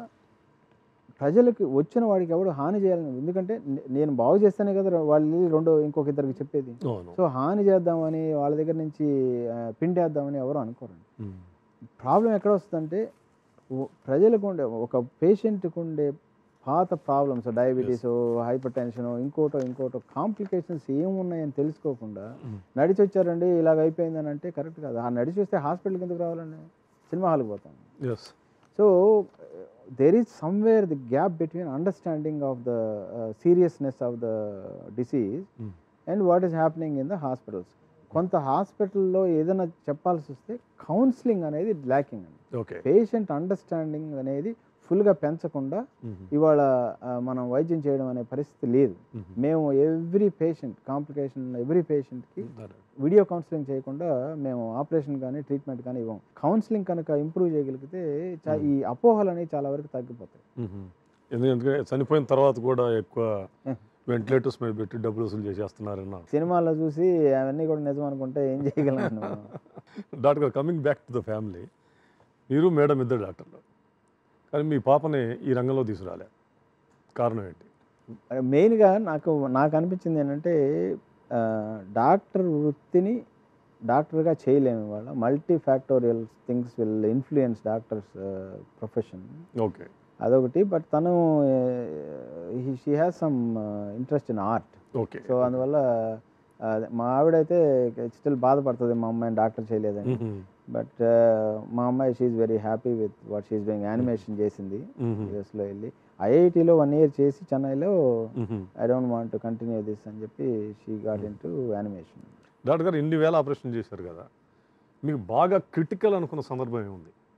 ప్రజలకు వచ్చిన వాడికి ఎవడు హాని చేయాలని, ఎందుకంటే నేను బాగు చేస్తేనే కదా వాళ్ళు రెండో ఇంకొక ఇద్దరికి చెప్పేది. సో హాని చేద్దామని వాళ్ళ దగ్గర నుంచి పిండేద్దామని ఎవరు అనుకోరండి. ప్రాబ్లం ఎక్కడ వస్తుందంటే ప్రజలకు ఉండే ఒక పేషెంట్కి ఉండే పాత ప్రాబ్లమ్స్, డయాబెటీస్, హైపర్ టెన్షన్, ఇంకోటో ఇంకోటో కాంప్లికేషన్స్ ఏమున్నాయని తెలుసుకోకుండా నడిచి వచ్చారండి ఇలాగ అయిపోయిందని అంటే కరెక్ట్ కాదు. ఆ నడిచి వస్తే హాస్పిటల్కి ఎందుకు రావాలండి, సినిమా హాల్కి పోతాం. So there is somewhere the gap between understanding of the uh, seriousness of the disease mm. and what is happening in the hospitals. కొంత హాస్పిటల్లో ఏదైనా చెప్పాల్సి వస్తే కౌన్సిలింగ్ అనేది ల్యాకింగ్ అండి. పేషెంట్ అండర్స్టాండింగ్ అనేది ఫుల్గా పెంచకుండా ఇవాళ మనం వైద్యం చేయడం అనే పరిస్థితి లేదు. మేము ఎవ్రీ పేషెంట్ కాంప్లికేషన్ ఎవ్రీ పేషెంట్కి వీడియో కౌన్సిలింగ్ చేయకుండా మేము ఆపరేషన్ కానీ ట్రీట్మెంట్ కానీ ఇవ్వం. కౌన్సిలింగ్ కనుక ఇంప్రూవ్ చేయగలిగితే ఈ అపోహలు అనేవి చాలా వరకు తగ్గిపోతాయి. ఎందుకంటే చనిపోయిన తర్వాత కూడా ఎక్కువ వెంటిలేటర్స్ మీద పెట్టి డబ్బులు వసూలు చేసేస్తున్నారన్న సినిమాల్లో చూసి అవన్నీ కూడా నిజం అనుకుంటే ఏం చేయగలను. డాక్టర్ గారు, coming back to the family, మీరు మేడం ఇద్దరు డాక్టర్లు, కానీ మీ పాపని ఈ రంగంలో తీసుకురాలే, కారణం ఏంటి? మెయిన్గా నాకు నాకు అనిపించింది ఏంటంటే డాక్టర్ వృత్తిని డాక్టర్గా చేయలేము. వాళ్ళ multi factorial things will influence doctors profession. Okay, అదొకటి. బట్ తను she has some interest in art. Okay. So అందువల్ల మా ఆవిడైతే స్టిల్ బాధపడుతుంది మా అమ్మాయిని డాక్టర్ చేయలేదని. బట్ మా అమ్మాయి she's very happy with what she's doing. Animation చేసింది యూఎస్లో వెళ్ళి, ఐఐటీలో వన్ ఇయర్ చేసి చెన్నైలో I don't want to continue this అని చెప్పి she got in to animation. Doctor గారు, ఇన్ని వేల ఆపరేషన్ చేశారు కదా, మీకు బాగా క్రిటికల్ అనుకున్న సందర్భం ఏముంది?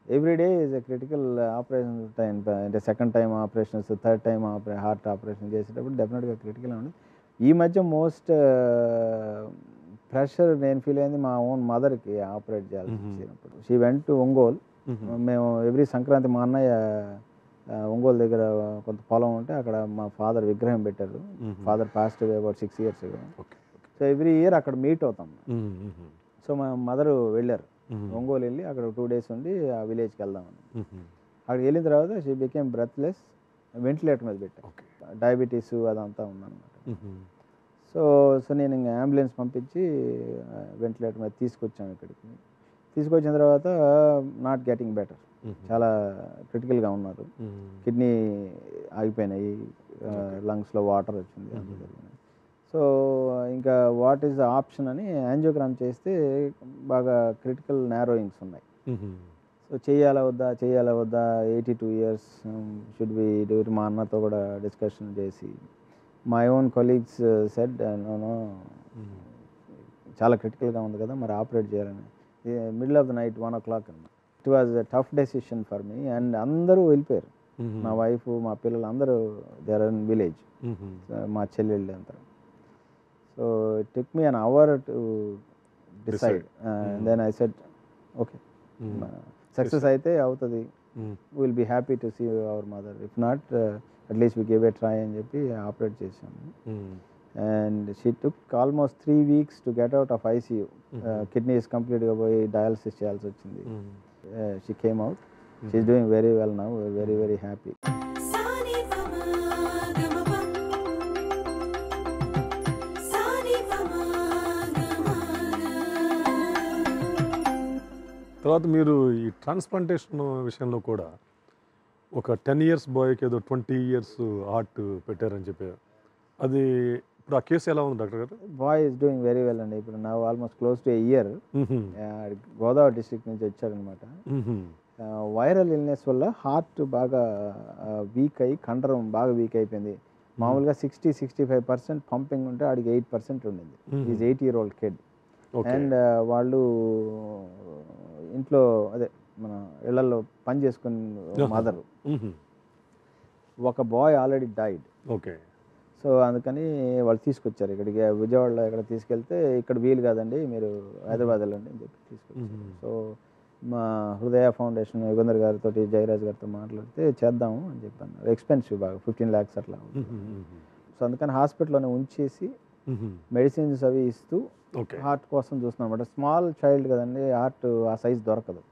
Every day is a critical operation time, అంటే second time operations, third time ఆపరే హార్ట్ ఆపరేషన్ చేసేటప్పుడు డెఫినెట్గా క్రిటికల్ ఉంది. ఈ మధ్య మోస్ట్ ప్రెషర్ నేను ఫీల్ అయింది మా ఓన్ మదర్కి ఆపరేట్ చేయాల్సి వచ్చినప్పుడు. She went to Ongole. మేము ఎవ్రీ సంక్రాంతి మా అన్నయ్య ఆ, ఒంగోలు దగ్గర కొంత పొలం ఉంటే అక్కడ మా ఫాదర్ విగ్రహం పెట్టారు. Father passed away about six years ago. So every year అక్కడ మీట్ అవుతాం. సో మా మదర్ వెళ్ళారు ఒంగోలు, వెళ్ళి అక్కడ టూ డేస్ ఉండి ఆ విలేజ్కి వెళ్దామని. అక్కడికి వెళ్ళిన తర్వాత షీ బికేమ్ బ్రెత్లెస్, వెంటిలేటర్ మీద పెట్టారు. డయాబెటీస్ అదంతా ఉందన్నమాట. సో సో నేను ఇంకా అంబులెన్స్ పంపించి వెంటిలేటర్ మీద తీసుకొచ్చాను ఇక్కడికి. తీసుకొచ్చిన తర్వాత నాట్ గెటింగ్ బెటర్, చాలా క్రిటికల్గా ఉన్నారు. కిడ్నీ ఆగిపోయినాయి, లంగ్స్లో వాటర్ వచ్చింది, అంత జరిగినాయి. సో ఇంకా వాట్ ఈస్ ద ఆప్షన్ అని యాంజియోగ్రామ్ చేస్తే బాగా క్రిటికల్ నారోయింగ్స్ ఉన్నాయి. సో చేయాలా వద్దా చేయాలా వద్దా eighty two years should be do. మా అన్నతో కూడా డిస్కషన్ చేసి my own colleagues said no, చాలా క్రిటికల్గా ఉంది కదా మరి ఆపరేట్ చేయాలని. Middle of the night one o'clock అన్నమాట. It was a tough decision for me. And అందరూ వెళ్ళిపోయారు, మా వైఫ్ మా పిల్లలు అందరూ దే ఆర్ ఇన్ విలేజ్, మా చెల్లెళ్ళు అంతా. So it took me an hour to decide. Then I said okay, success అయితే అవుతుంది, will be happy to see our mother, if not at least we give a try అని చెప్పి operate చేసాము. And she took almost three weeks to get out of ICU. Kidneys కంప్లీట్గా పోయి dialysis చేయాల్సి వచ్చింది. She came out, she is doing very well now, very very happy. తర్వాత మీరు ఈ ట్రాన్స్ప్లాంటేషన్ విషయంలో కూడా ఒక టెన్ ఇయర్స్ బాయ్కి ఏదో ట్వంటీ ఇయర్స్ హార్ట్ పెట్టారని చెప్పారు. అది ఇప్పుడు ఆ కేసు ఎలా ఉంది డాక్టర్ గారు? Boy is doing very well అండి. ఇప్పుడు నా almost close to a year. Godavari district నుంచి వచ్చారనమాట. వైరల్ ఇల్నెస్ వల్ల హార్ట్ బాగా వీక్ అయ్యి కండరం బాగా వీక్ అయిపోయింది. మామూలుగా sixty sixty five percent pumping ఉంటే ఆడికి ఎయిట్ పర్సెంట్ ఉండింది. Is eight year old kid. And వాళ్ళు ఇంట్లో అదే మన ఇళ్లలో పని చేసుకుని మదర్, ఒక boy already died. Okay. So అందుకని వాళ్ళు తీసుకొచ్చారు ఇక్కడికి, విజయవాడలో ఇక్కడ తీసుకెళ్తే ఇక్కడ వీలు కాదండి మీరు హైదరాబాద్ వెళ్ళండి అని చెప్పి తీసుకొచ్చారు. సో మా హృదయ ఫౌండేషన్ యుగంధర్ గారితో జయరాజ్ గారితో మాట్లాడితే చేద్దాము అని చెప్పాను. ఎక్స్పెన్సివ్ బాగా ఫిఫ్టీన్ ల్యాక్స్ అట్లా. సో అందుకని హాస్పిటల్లోనే ఉంచేసి మెడిసిన్స్ అవి ఇస్తూ హార్ట్ కోసం చూస్తున్నాం అనమాట. స్మాల్ చైల్డ్ కదండి, హార్ట్ ఆ సైజ్ దొరకదు.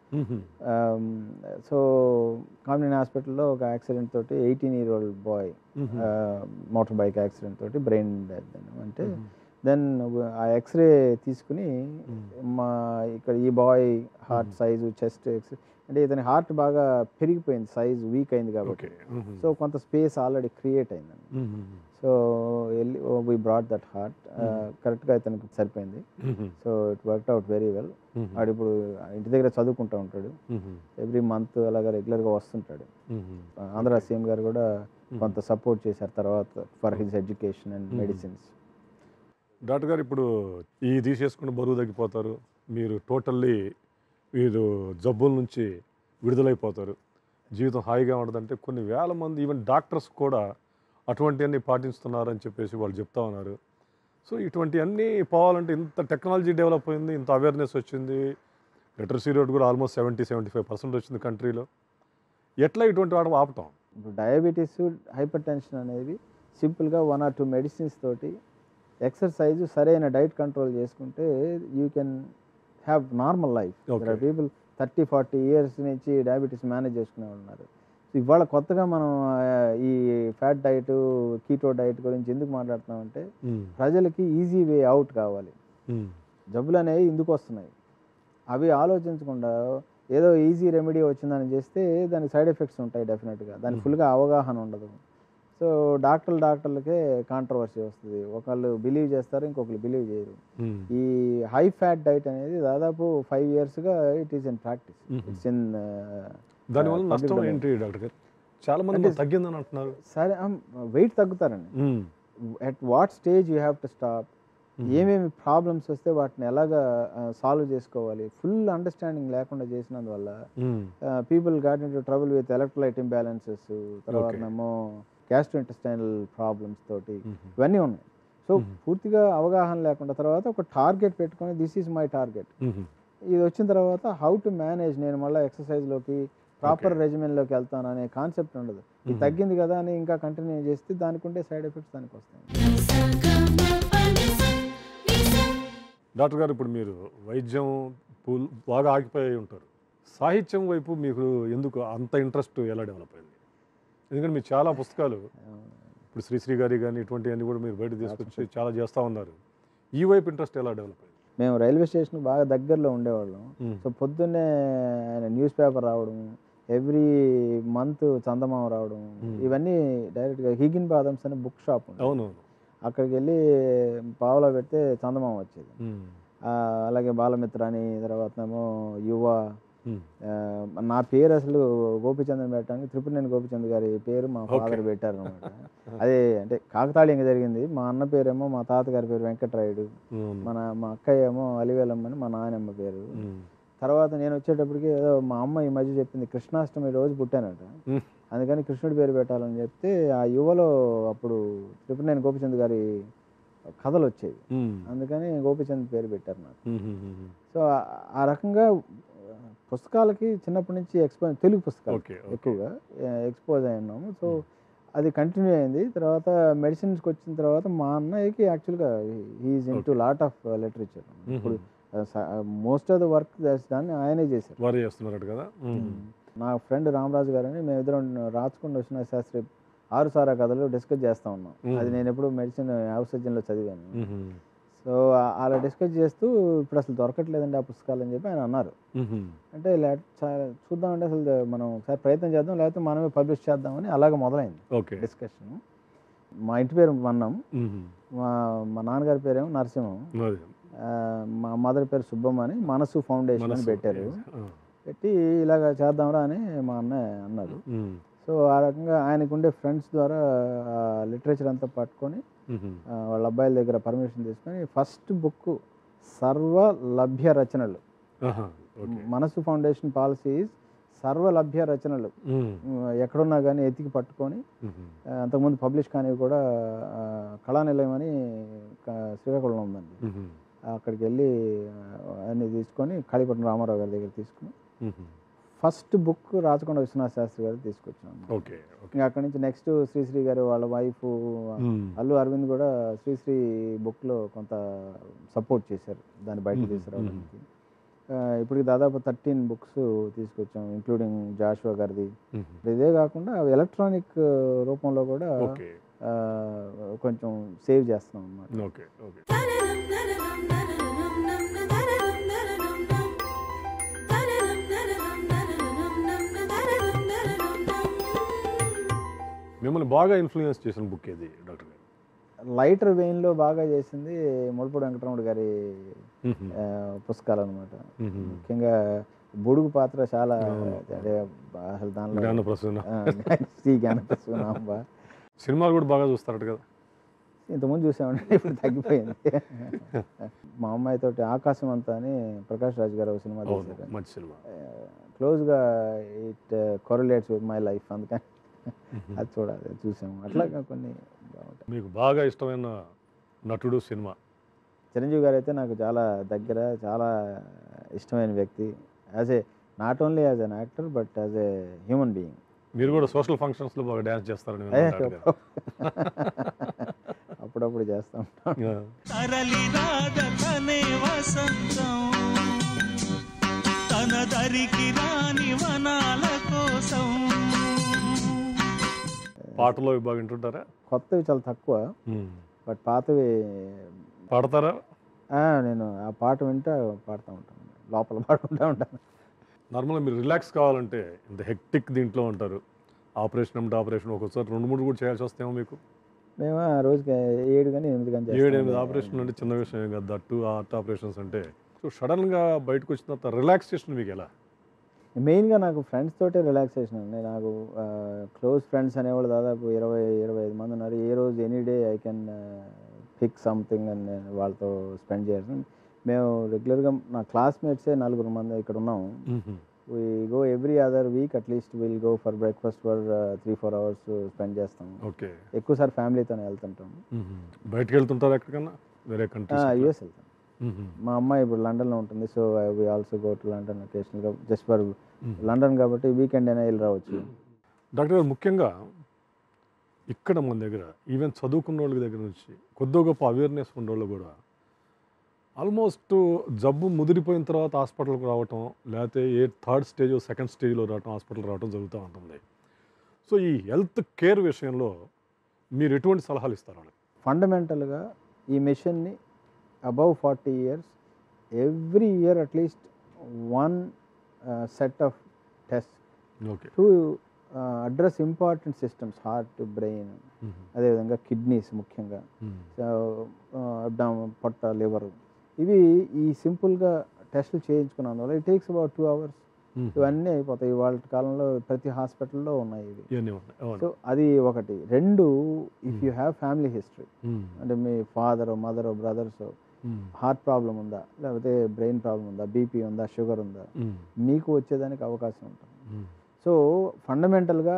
సో కామినేని హాస్పిటల్లో ఒక యాక్సిడెంట్ తోటి eighteen year old boy motor bike accident తోటి బ్రెయిన్ డెత్ అంటే, దెన్ ఆ ఎక్స్రే తీసుకుని మా ఇక్కడ ఈ boy heart size chest X అంటే ఇతని హార్ట్ బాగా పెరిగిపోయింది, సైజ్ వీక్ అయింది కాబట్టి. సో కొంత స్పేస్ ఆల్రెడీ క్రియేట్ అయిందండి. సో వెళ్ళి వీ బ్రాట్ దట్ హార్ట్, కరెక్ట్గా ఇతనికి సరిపోయింది. So it worked out very well. వాడు ఇప్పుడు ఇంటి దగ్గర చదువుకుంటూ ఉంటాడు, ఎవ్రీ మంత్ అలాగా రెగ్యులర్గా వస్తుంటాడు. ఆంధ్ర సీఎం గారు కూడా కొంత సపోర్ట్ చేశారు తర్వాత for his education and medicines. Doctor గారు ఇప్పుడు ఈ తీసేసుకుని బరువు తగ్గిపోతారు, మీరు టోటల్లీ మీరు జబ్బుల నుంచి విడుదలైపోతారు, జీవితం హాయిగా ఉండదంటే కొన్ని వేల మంది ఈవెన్ డాక్టర్స్ కూడా అటువంటివన్నీ పాటిస్తున్నారని చెప్పేసి వాళ్ళు చెప్తా ఉన్నారు. సో ఇటువంటివన్నీ పోవాలంటే ఇంత టెక్నాలజీ డెవలప్ అయింది, ఇంత అవేర్నెస్ వచ్చింది, లిటరసీ రేట్ కూడా almost seventy seventy five percent వచ్చింది కంట్రీలో. ఎట్లా ఇటువంటి వాడు ఆపటం? ఇప్పుడు డయాబెటీస్, హైపర్ టెన్షన్ అనేవి సింపుల్గా వన్ ఆర్ టూ మెడిసిన్స్ తోటి, ఎక్సర్సైజ్, సరైన డైట్ కంట్రోల్ చేసుకుంటే you can have normal life. There are people thirty forty years నుంచి డయాబెటీస్ మేనేజ్ చేసుకునే వాళ్ళు ఉన్నారు. సో ఇవాళ కొత్తగా మనం ఈ ఫ్యాట్ డైట్, కీటో డైట్ గురించి ఎందుకు మాట్లాడుతున్నామంటే ప్రజలకి ఈజీ వే అవుట్ కావాలి. జబ్బులు అనేవి ఎందుకు వస్తున్నాయి అవి ఆలోచించకుండా ఏదో ఈజీ రెమెడీ వచ్చిందని చేస్తే దానికి సైడ్ ఎఫెక్ట్స్ ఉంటాయి డెఫినెట్గా, దానికి ఫుల్గా అవగాహన ఉండదు. సో డాక్టర్లు డాక్టర్లకే కాంట్రవర్సీ వస్తుంది, ఒకళ్ళు బిలీవ్ చేస్తారు, ఇంకొకరు బిలీవ్ చేయరు. ఈ హై ఫ్యాట్ డైట్ అనేది దాదాపు ఫైవ్ ఇయర్స్గా it is in practice. It's in దానివల్ల నష్టం ఏంటి డాక్టర్ గారు? చాలా మంది తగ్గిందని అంటున్నారు. సరే వెయిట్ తగ్గుతారండి. At what stage you have to stop, ఏమేమి ప్రాబ్లమ్స్ వస్తే వాటిని ఎలాగా సాల్వ్ చేసుకోవాలి ఫుల్ అండర్స్టాండింగ్ లేకుండా చేసినందువల్ల people got in to trouble with electrolyte imbalances, తర్వాత ఏమో గ్యాస్ట్రో ఇంటెస్టైనల్ ప్రాబ్లమ్స్ తోటి ఇవన్నీ ఉన్నాయి. సో పూర్తిగా అవగాహన లేకుండా తర్వాత ఒక టార్గెట్ పెట్టుకొని దిస్ ఈజ్ మై టార్గెట్, ఇది వచ్చిన తర్వాత హౌ టు మేనేజ్, నేను మళ్ళీ ఎక్సర్సైజ్లోకి ప్రాపర్ రెజిమెన్లోకి వెళ్తాను అనే కాన్సెప్ట్ ఉండదు. ఇది తగ్గింది కదా అని ఇంకా కంటిన్యూ చేస్తే దానికి ఉండే సైడ్ ఎఫెక్ట్స్ దానికి వస్తాయి. డాక్టర్ గారు, ఇప్పుడు మీరు వైద్యం పూల్ బాగా ఆగిపోయి ఉంటారు, సాహిత్యం వైపు మీకు ఎందుకు అంత ఇంట్రెస్ట్ ఎలా డెవలప్ అయింది? ఎందుకంటే మీరు చాలా పుస్తకాలు, ఇప్పుడు శ్రీశ్రీ గారి కానీ ఇటువంటివన్నీ కూడా మీరు బయట తీసుకొచ్చి చాలా చేస్తూ ఉన్నారు. ఈ వైపు ఇంట్రెస్ట్ ఎలా డెవలప్ అయింది? మేము రైల్వే స్టేషన్ బాగా దగ్గరలో ఉండేవాళ్ళం. సో పొద్దున్నే ఆయన న్యూస్ పేపర్ రావడం, ఎవ్రీ మంత్ చందమామ రావడం, ఇవన్నీ డైరెక్ట్గా హీగిన్ బాదమ్స్ అనే బుక్ షాప్ ఉంది. అవునవును. అక్కడికి వెళ్ళి పావులో పెడితే చందమామ వచ్చేది. అలాగే బాలమిత్ర అని, తర్వాత ఏమో యువ, నా పేరు అసలు గోపిచంద్ని పెట్టడానికి త్రిపురనేని గోపిచంద్ గారి పేరు మా ఫాదర్ పెట్టారు అనమాట. అదే అంటే కాకతాళీయంగా జరిగింది. మా అన్న పేరేమో మా తాతగారి పేరు వెంకటరాయుడు, మన మా అక్కయ్య ఏమో అలివేలమ్మ అని మా నాయనమ్మ పేరు. తర్వాత నేను వచ్చేటప్పటికి ఏదో మా అమ్మ ఈ మధ్య చెప్పింది కృష్ణాష్టమి రోజు పుట్టానట, అందుకని కృష్ణుడి పేరు పెట్టాలని చెప్తే ఆ యువలో అప్పుడు త్రిపురనేని గోపిచంద్ గారి కథలు వచ్చేవి, అందుకని గోపిచంద్ పేరు పెట్టారు నాకు. సో ఆ రకంగా పుస్తకాలకి చిన్నప్పటి నుంచి ఎక్స్పోజ్, తెలుగు పుస్తకాలు ఎక్కువగా ఎక్స్పోజ్ అయి ఉన్నాము. సో అది కంటిన్యూ అయింది. తర్వాత మెడిసిన్స్కి వచ్చిన తర్వాత మా అన్నయ్యకి యాక్చువల్గా he's in to lot of literature. ఇప్పుడు మోస్ట్ ఆఫ్ ద వర్క్ దాన్ని ఆయనే చేశారు కదా. నా ఫ్రెండ్ రామరాజు గారని మేమిద్దరం రాచకొండ వచ్చిన శాస్త్రి ఆరు సారా కథలు డిస్కస్ చేస్తూ ఉన్నాం. అది నేను ఎప్పుడు మెడిసిన్ ఔషధ్యంలో చదివాను. సో అలా డిస్కస్ చేస్తూ ఇప్పుడు అసలు దొరకట్లేదండి ఆ పుస్తకాలు అని చెప్పి ఆయన అన్నారు. అంటే చూద్దామంటే అసలు మనం ఒకసారి ప్రయత్నం చేద్దాం, లేకపోతే మనమే పబ్లిష్ చేద్దామని అలాగే మొదలైంది డిస్కషన్. మా ఇంటి పేరు మన్నం, మా మా నాన్నగారి పేరేమో నరసింహం, మా మదర్ పేరు సుబ్బమ్మ అని మనసు ఫౌండేషన్ అని పెట్టారు. పెట్టి ఇలాగ చేద్దాంరా అని మా అన్నయ్య అన్నారు. సో ఆ రకంగా ఆయనకు ఉండే ఫ్రెండ్స్ ద్వారా లిటరేచర్ అంతా పట్టుకొని వాళ్ళ అబ్బాయిల దగ్గర పర్మిషన్ తీసుకొని ఫస్ట్ బుక్ సర్వలభ్య రచనలు, మనసు ఫౌండేషన్ పాలసీ సర్వలభ్య రచనలు ఎక్కడున్నా కానీ ఎతికి పట్టుకొని, అంతకుముందు పబ్లిష్ కానివి కూడా కళానిలయం అని శ్రీకాకుళం ఉందండి, అక్కడికి వెళ్ళి అన్ని తీసుకొని కాళీపట్నం రామారావు గారి దగ్గర తీసుకుని ఫస్ట్ బుక్ రాచకొండ విశ్వనాథ శాస్త్రి గారు తీసుకొచ్చాను. ఇంకా అక్కడి నుంచి నెక్స్ట్ శ్రీశ్రీ గారు వాళ్ళ వైఫ్ అల్లు అరవింద్ కూడా శ్రీశ్రీ బుక్లో కొంత సపోర్ట్ చేశారు దాన్ని బయట తీసుకురావడానికి. ఇప్పటికి దాదాపు థర్టీన్ బుక్స్ తీసుకొచ్చాం, ఇంక్లూడింగ్ జాషువా గారిది. ఇదే కాకుండా ఎలక్ట్రానిక్ రూపంలో కూడా కొంచెం సేవ్ చేస్తున్నాం అన్నమాట. మిమ్మల్ని బాగా ఇన్ఫ్లుయెన్స్ చేసిన బుక్ ఏది డాక్టర్ గారు? లైటర్ వెయిన్లో బాగా చేసింది ములపూడి వెంకటరమణ గారి పుస్తకాలు అనమాట. ముఖ్యంగా బుడుగు పాత్ర చాలా అసలు దానిలో శ్రీ జ్ఞానప్రసూనాంబ. సినిమాలు కూడా బాగా చూస్తారట కదా? ఇంతకుముందు చూసామండి, ఇప్పుడు తగ్గిపోయింది. మా అమ్మాయితో ఆకాశం అంతా అని ప్రకాష్ రాజ్ గారు ఒక సినిమా చేశారు, మంచి సినిమా, క్లోజ్గా it correlates with my life, అందుకని అది చూడాలి, చూసాము. అట్లాగా కొన్ని బాగుంటాయి. మీకు బాగా ఇష్టమైన నటుడు సినిమా? చిరంజీవి గారు అయితే నాకు చాలా దగ్గర, చాలా ఇష్టమైన వ్యక్తి. As a not only as an actor but as a human being. మీరు కూడా సోషల్ ఫంక్షన్స్లో బాగా డ్యాన్స్ చేస్తారని అప్పుడప్పుడు చేస్తాం. పాటలో బాగా వింటుంటారా? కొత్తవి చాలా తక్కువ, బట్ పాతవి పాడతారా? నేను ఆ పాట వింటా పాడుతూ ఉంటాను, లోపల పాడుకుంటూ ఉంటాను. నార్మల్గా మీరు రిలాక్స్ కావాలంటే ఇంత హెక్టిక్ దీంట్లో ఉంటారు, ఆపరేషన్ అంటే ఆపరేషన్, ఒక్కోసారి రెండు మూడు కూడా చేయాల్సి వస్తేమో మీకు? మేము రోజుకి ఏడు కానీ ఎనిమిది కానీ ఏడు ఎనిమిది ఆపరేషన్ అంటే చిన్న విషయం కదా, దట్టు హార్ట్ ఆపరేషన్స్ అంటే. సో సడన్గా బయటకు వచ్చిన తర్వాత రిలాక్సేషన్ మీకు ఎలా? మెయిన్గా నాకు ఫ్రెండ్స్ తోటే రిలాక్సేషన్ అండి. నాకు క్లోజ్ ఫ్రెండ్స్ అనేవాళ్ళు దాదాపు ఇరవై ఇరవై ఐదు మంది ఉన్నారు. ఏ రోజు any day I can pick something అని నేను వాళ్ళతో స్పెండ్ చేయాలి. మేము రెగ్యులర్గా నా క్లాస్మేట్సే నలుగురు మంది ఇక్కడ ఉన్నాము. We go every other week at least will go for breakfast for three four hours spend చేస్తాం. ఓకే. ఎక్కువసారి ఫ్యామిలీతోనే వెళ్తుంటాం. బయటకు వెళ్తుంటారు ఎక్కడికన్నా వేరే కంట్రీస్? యుఎస్ వెళ్తాం. మా అమ్మాయి ఇప్పుడు లండన్లో ఉంటుంది. So we also go to London ఒకేషనల్గా జస్ట్ ఫర్ లండన్ కాబట్టి వీకెండ్ అయినా వెళ్ళి రావచ్చు. డాక్టర్ గారు, ముఖ్యంగా ఇక్కడ మన దగ్గర ఈవెన్ చదువుకున్న వాళ్ళ దగ్గర నుంచి కొద్దిగా గొప్ప అవేర్నెస్ ఉన్నోళ్ళు కూడా ఆల్మోస్ట్ జబ్బు ముదిరిపోయిన తర్వాత హాస్పిటల్కి రావటం, లేకపోతే ఏ థర్డ్ స్టేజ్ సెకండ్ స్టేజ్లో రావటం, హాస్పిటల్కి రావటం జరుగుతూ ఉంటుంది. సో ఈ హెల్త్ కేర్ విషయంలో మీరు ఎటువంటి సలహాలు ఇస్తారు వాళ్ళకి? ఫండమెంటల్గా ఈ మిషన్ని above forty years every year at least one set of test to address important systems, heart, brain, అదేవిధంగా కిడ్నీస్ ముఖ్యంగా, అబ్డామిన్, పొట్ట, లివర్, ఇవి ఈ సింపుల్గా టెస్టులు చేయించుకున్నందువల్ల it takes about two hours ఇవన్నీ అయిపోతాయి. వాళ్ళ కాలంలో ప్రతి హాస్పిటల్లో ఉన్నాయి ఇవి. సో అది ఒకటి. రెండు, if you have family history, అంటే మీ father, mother, brothers heart problem ఉందా, లేకపోతే బ్రెయిన్ ప్రాబ్లం ఉందా, బీపీ ఉందా, షుగర్ ఉందా, మీకు వచ్చేదానికి అవకాశం ఉంటుంది. సో ఫండమెంటల్గా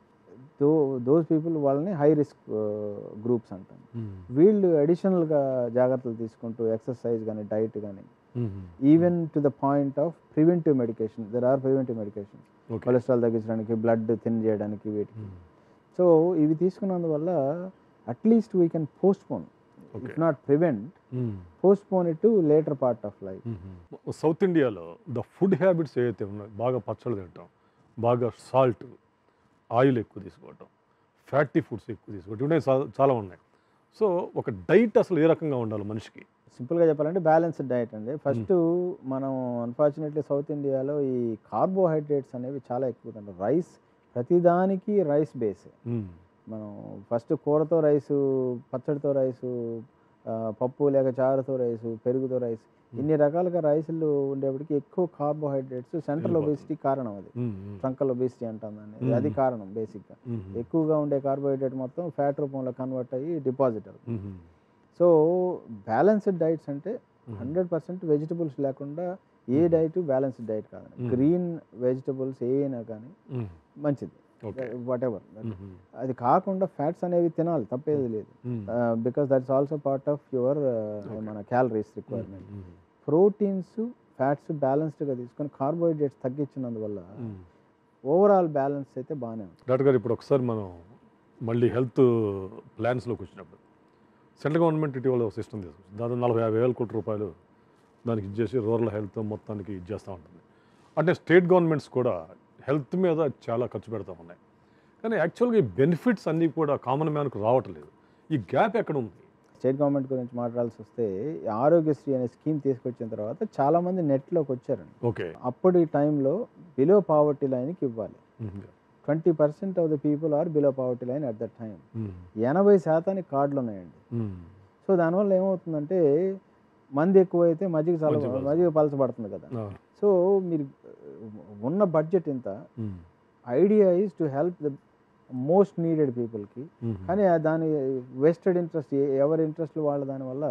దో దోస్ పీపుల్ వాళ్ళని హై రిస్క్ గ్రూప్స్ అంటాం. వీళ్ళు అడిషనల్గా జాగ్రత్తలు తీసుకుంటూ ఎక్సర్సైజ్ కానీ, డైట్ కానీ, even to the point of preventive medication, there are preventive medication, cholesterol తగ్గించడానికి, బ్లడ్ థిన్ చేయడానికి, వీటికి. సో ఇవి తీసుకున్నందువల్ల at least we can postpone, if not prevent, postpone it to later part of life. South ఇండియాలో the food habits ఏవైతే ఉన్నాయి, బాగా పచ్చళ్ళు తింటాం, బాగా సాల్ట్, ఆయిల్ ఎక్కువ తీసుకోవటం, ఫ్యాటీ ఫుడ్స్ ఎక్కువ తీసుకోవటం, ఇవన్నీ చాలా ఉన్నాయి. సో ఒక డైట్ అసలు ఏ రకంగా ఉండాలి మనిషికి? సింపుల్గా చెప్పాలంటే బ్యాలెన్స్డ్ డైట్ అండి. ఫస్ట్ మనం అన్ఫార్చునేట్లీ సౌత్ ఇండియాలో ఈ కార్బోహైడ్రేట్స్ అనేవి చాలా ఎక్కువ తింటాం. రైస్, ప్రతిదానికి రైస్ బేసే. మనం ఫస్ట్ కూరతో రైసు, పచ్చడితో రైసు, పప్పు లేక చారుతో రైసు, పెరుగుతో రైస్, ఇన్ని రకాలుగా రైసులు ఉండేప్పటికీ ఎక్కువ కార్బోహైడ్రేట్స్, సెంట్రల్ ఒబేసిటీ కారణం. అది ట్రంకల్ ఒబేసిటీ అంటాం దాన్ని. అది కారణం బేసిక్గా. ఎక్కువగా ఉండే కార్బోహైడ్రేట్ మొత్తం ఫ్యాట్ రూపంలో కన్వర్ట్ అయ్యి డిపాజిట్ అవుతుంది. సో బ్యాలెన్స్డ్ డైట్స్ అంటే హండ్రెడ్ పర్సెంట్ వెజిటబుల్స్ లేకుండా ఏ డైట్ బ్యాలెన్స్డ్ డైట్ కాదండి. గ్రీన్ వెజిటబుల్స్ ఏమైనా కానీ మంచిది, వాట్ ఎవర్. అది కాకుండా ఫ్యాట్స్ అనేవి తినాలి, తప్పేది లేదు. Because that's also part of your మన క్యాలరీస్ రిక్వైర్మెంట్. ప్రోటీన్స్, ఫ్యాట్స్ బ్యాలెన్స్డ్గా తీసుకొని కార్బోహైడ్రేట్స్ తగ్గించినందువల్ల ఓవరాల్ బ్యాలెన్స్ అయితే బాగానే ఉంటుంది. డాక్టర్ గారు, ఇప్పుడు ఒకసారి మనం మళ్ళీ హెల్త్ ప్లాన్స్లోకి వచ్చినప్పుడు సెంట్రల్ గవర్నమెంట్ ఇటీవల ఒక సిస్టమ్ తీసుకొచ్చింది. దాదాపు నలభై యాభై వేల కోట్ల రూపాయలు దానికి ఇచ్చేసి రూరల్ హెల్త్ మొత్తానికి ఇచ్చేస్తూ ఉంటుంది. అంటే స్టేట్ గవర్నమెంట్స్ కూడా హెల్త్ మీద చాలా ఖర్చు పెడతా ఉన్నాయి. కానీ యాక్చువల్గా ఈ బెనిఫిట్స్ అన్నీ కూడా కామన్ మ్యాన్కు రావట్లేదు. ఈ గ్యాప్ ఎక్కడ ఉంది? స్టేట్ గవర్నమెంట్ గురించి మాట్లాడాల్సి వస్తే, ఆరోగ్యశ్రీ అనే స్కీమ్ తీసుకొచ్చిన తర్వాత చాలామంది నెట్లోకి వచ్చారండి. ఓకే. అప్పటి టైంలో బిలో పావర్టీ లైన్కి ఇవ్వాలి. Twenty percent of the people are below poverty line at that time. ఎనభై శాతానికి కార్డులు ఉన్నాయండి. సో దానివల్ల ఏమవుతుందంటే, మంది ఎక్కువైతే మజ్జిగ చాలా మజ్జిగ పలచబడుతుంది కదా. సో మీరు ఉన్న బడ్జెట్ ఇంత, idea is to help the most needed పీపుల్కి. కానీ దాని వెస్టెడ్ ఇంట్రెస్ట్, ఎవరి ఇంట్రెస్ట్లు వాళ్ళ, దానివల్ల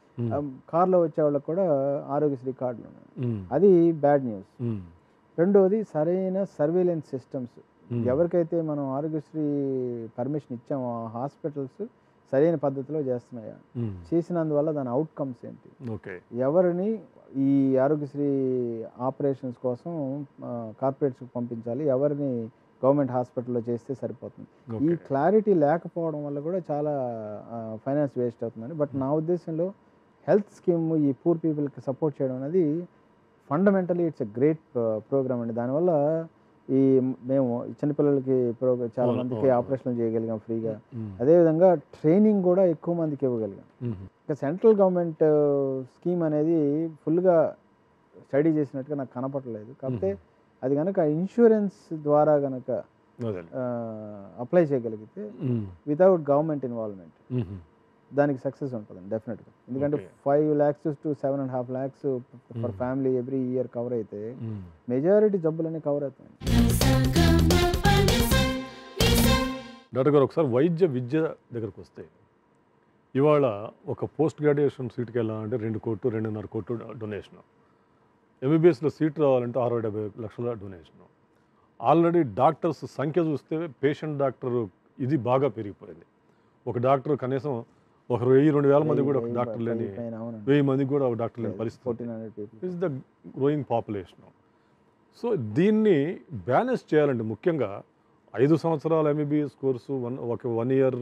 కార్లో వచ్చే వాళ్ళకి కూడా ఆరోగ్యశ్రీ కార్డులు ఉన్నాయి. అది బ్యాడ్ న్యూస్. రెండోది, సరైన సర్వేలెన్స్ సిస్టమ్స్. ఎవరికైతే మనం ఆరోగ్యశ్రీ పర్మిషన్ ఇచ్చామో ఆ హాస్పిటల్స్ సరైన పద్ధతిలో చేస్తున్నాయా, చేసినందువల్ల దాని అవుట్కమ్స్ ఏంటి, ఎవరిని ఈ ఆరోగ్యశ్రీ ఆపరేషన్స్ కోసం కార్పొరేట్స్కి పంపించాలి, ఎవరిని గవర్నమెంట్ హాస్పిటల్లో చేస్తే సరిపోతుంది. ఈ క్లారిటీ లేకపోవడం వల్ల కూడా చాలా ఫైనాన్స్ వేస్ట్ అవుతుందని. బట్ నా ఉద్దేశంలో హెల్త్ స్కీమ్ ఈ పూర్ పీపుల్కి సపోర్ట్ చేయడం అనేది fundamentally it's a great programme అండి. దానివల్ల ఈ మేము చిన్నపిల్లలకి ప్రోగ్రామ్ చాలా మందికి ఆపరేషన్లు చేయగలిగాం ఫ్రీగా. అదేవిధంగా ట్రైనింగ్ కూడా ఎక్కువ మందికి ఇవ్వగలిగాం. ఇంకా సెంట్రల్ గవర్నమెంట్ స్కీమ్ అనేది ఫుల్గా స్టడీ చేసినట్టుగా నాకు కనపడలేదు. కాకపోతే అది కనుక ఇన్సూరెన్స్ ద్వారా కనుక అప్లై చేయగలిగితే వితౌట్ గవర్నమెంట్ ఇన్వాల్వ్మెంట్ దానికి సక్సెస్ ఉంటుంది డెఫినెట్గా. ఎందుకంటే five lakhs to seven and half lakhs for family every year cover అయితే మెజారిటీ జబ్బులన్నీ కవర్ అవుతాయి. డాక్టర్ గారు, ఒకసారి వైద్య విద్య దగ్గరకు వస్తే ఇవాళ ఒక పోస్ట్ గ్రాడ్యుయేషన్ సీట్కి వెళ్ళాలంటే రెండు కోట్లు రెండున్నర కోట్లు డొనేషన్. ఎంబీబీఎస్లో సీట్ రావాలంటే అరవై డెబ్బై లక్షల డొనేషన్. ఆల్రెడీ డాక్టర్స్ సంఖ్య చూస్తే పేషెంట్ డాక్టర్ ఇది బాగా పెరిగిపోయింది. ఒక డాక్టర్ కనీసం ఒక వెయ్యి రెండు వేల మంది కూడా ఒక డాక్టర్ లేని వెయ్యి మందికి కూడా ఒక డాక్టర్ లేని పరిస్థితి is the growing population. So దీన్ని బ్యాలెన్స్ చేయాలంటే ముఖ్యంగా ఐదు సంవత్సరాల ఎంబీబీఎస్ కోర్సు వన్ ఒక వన్ ఇయర్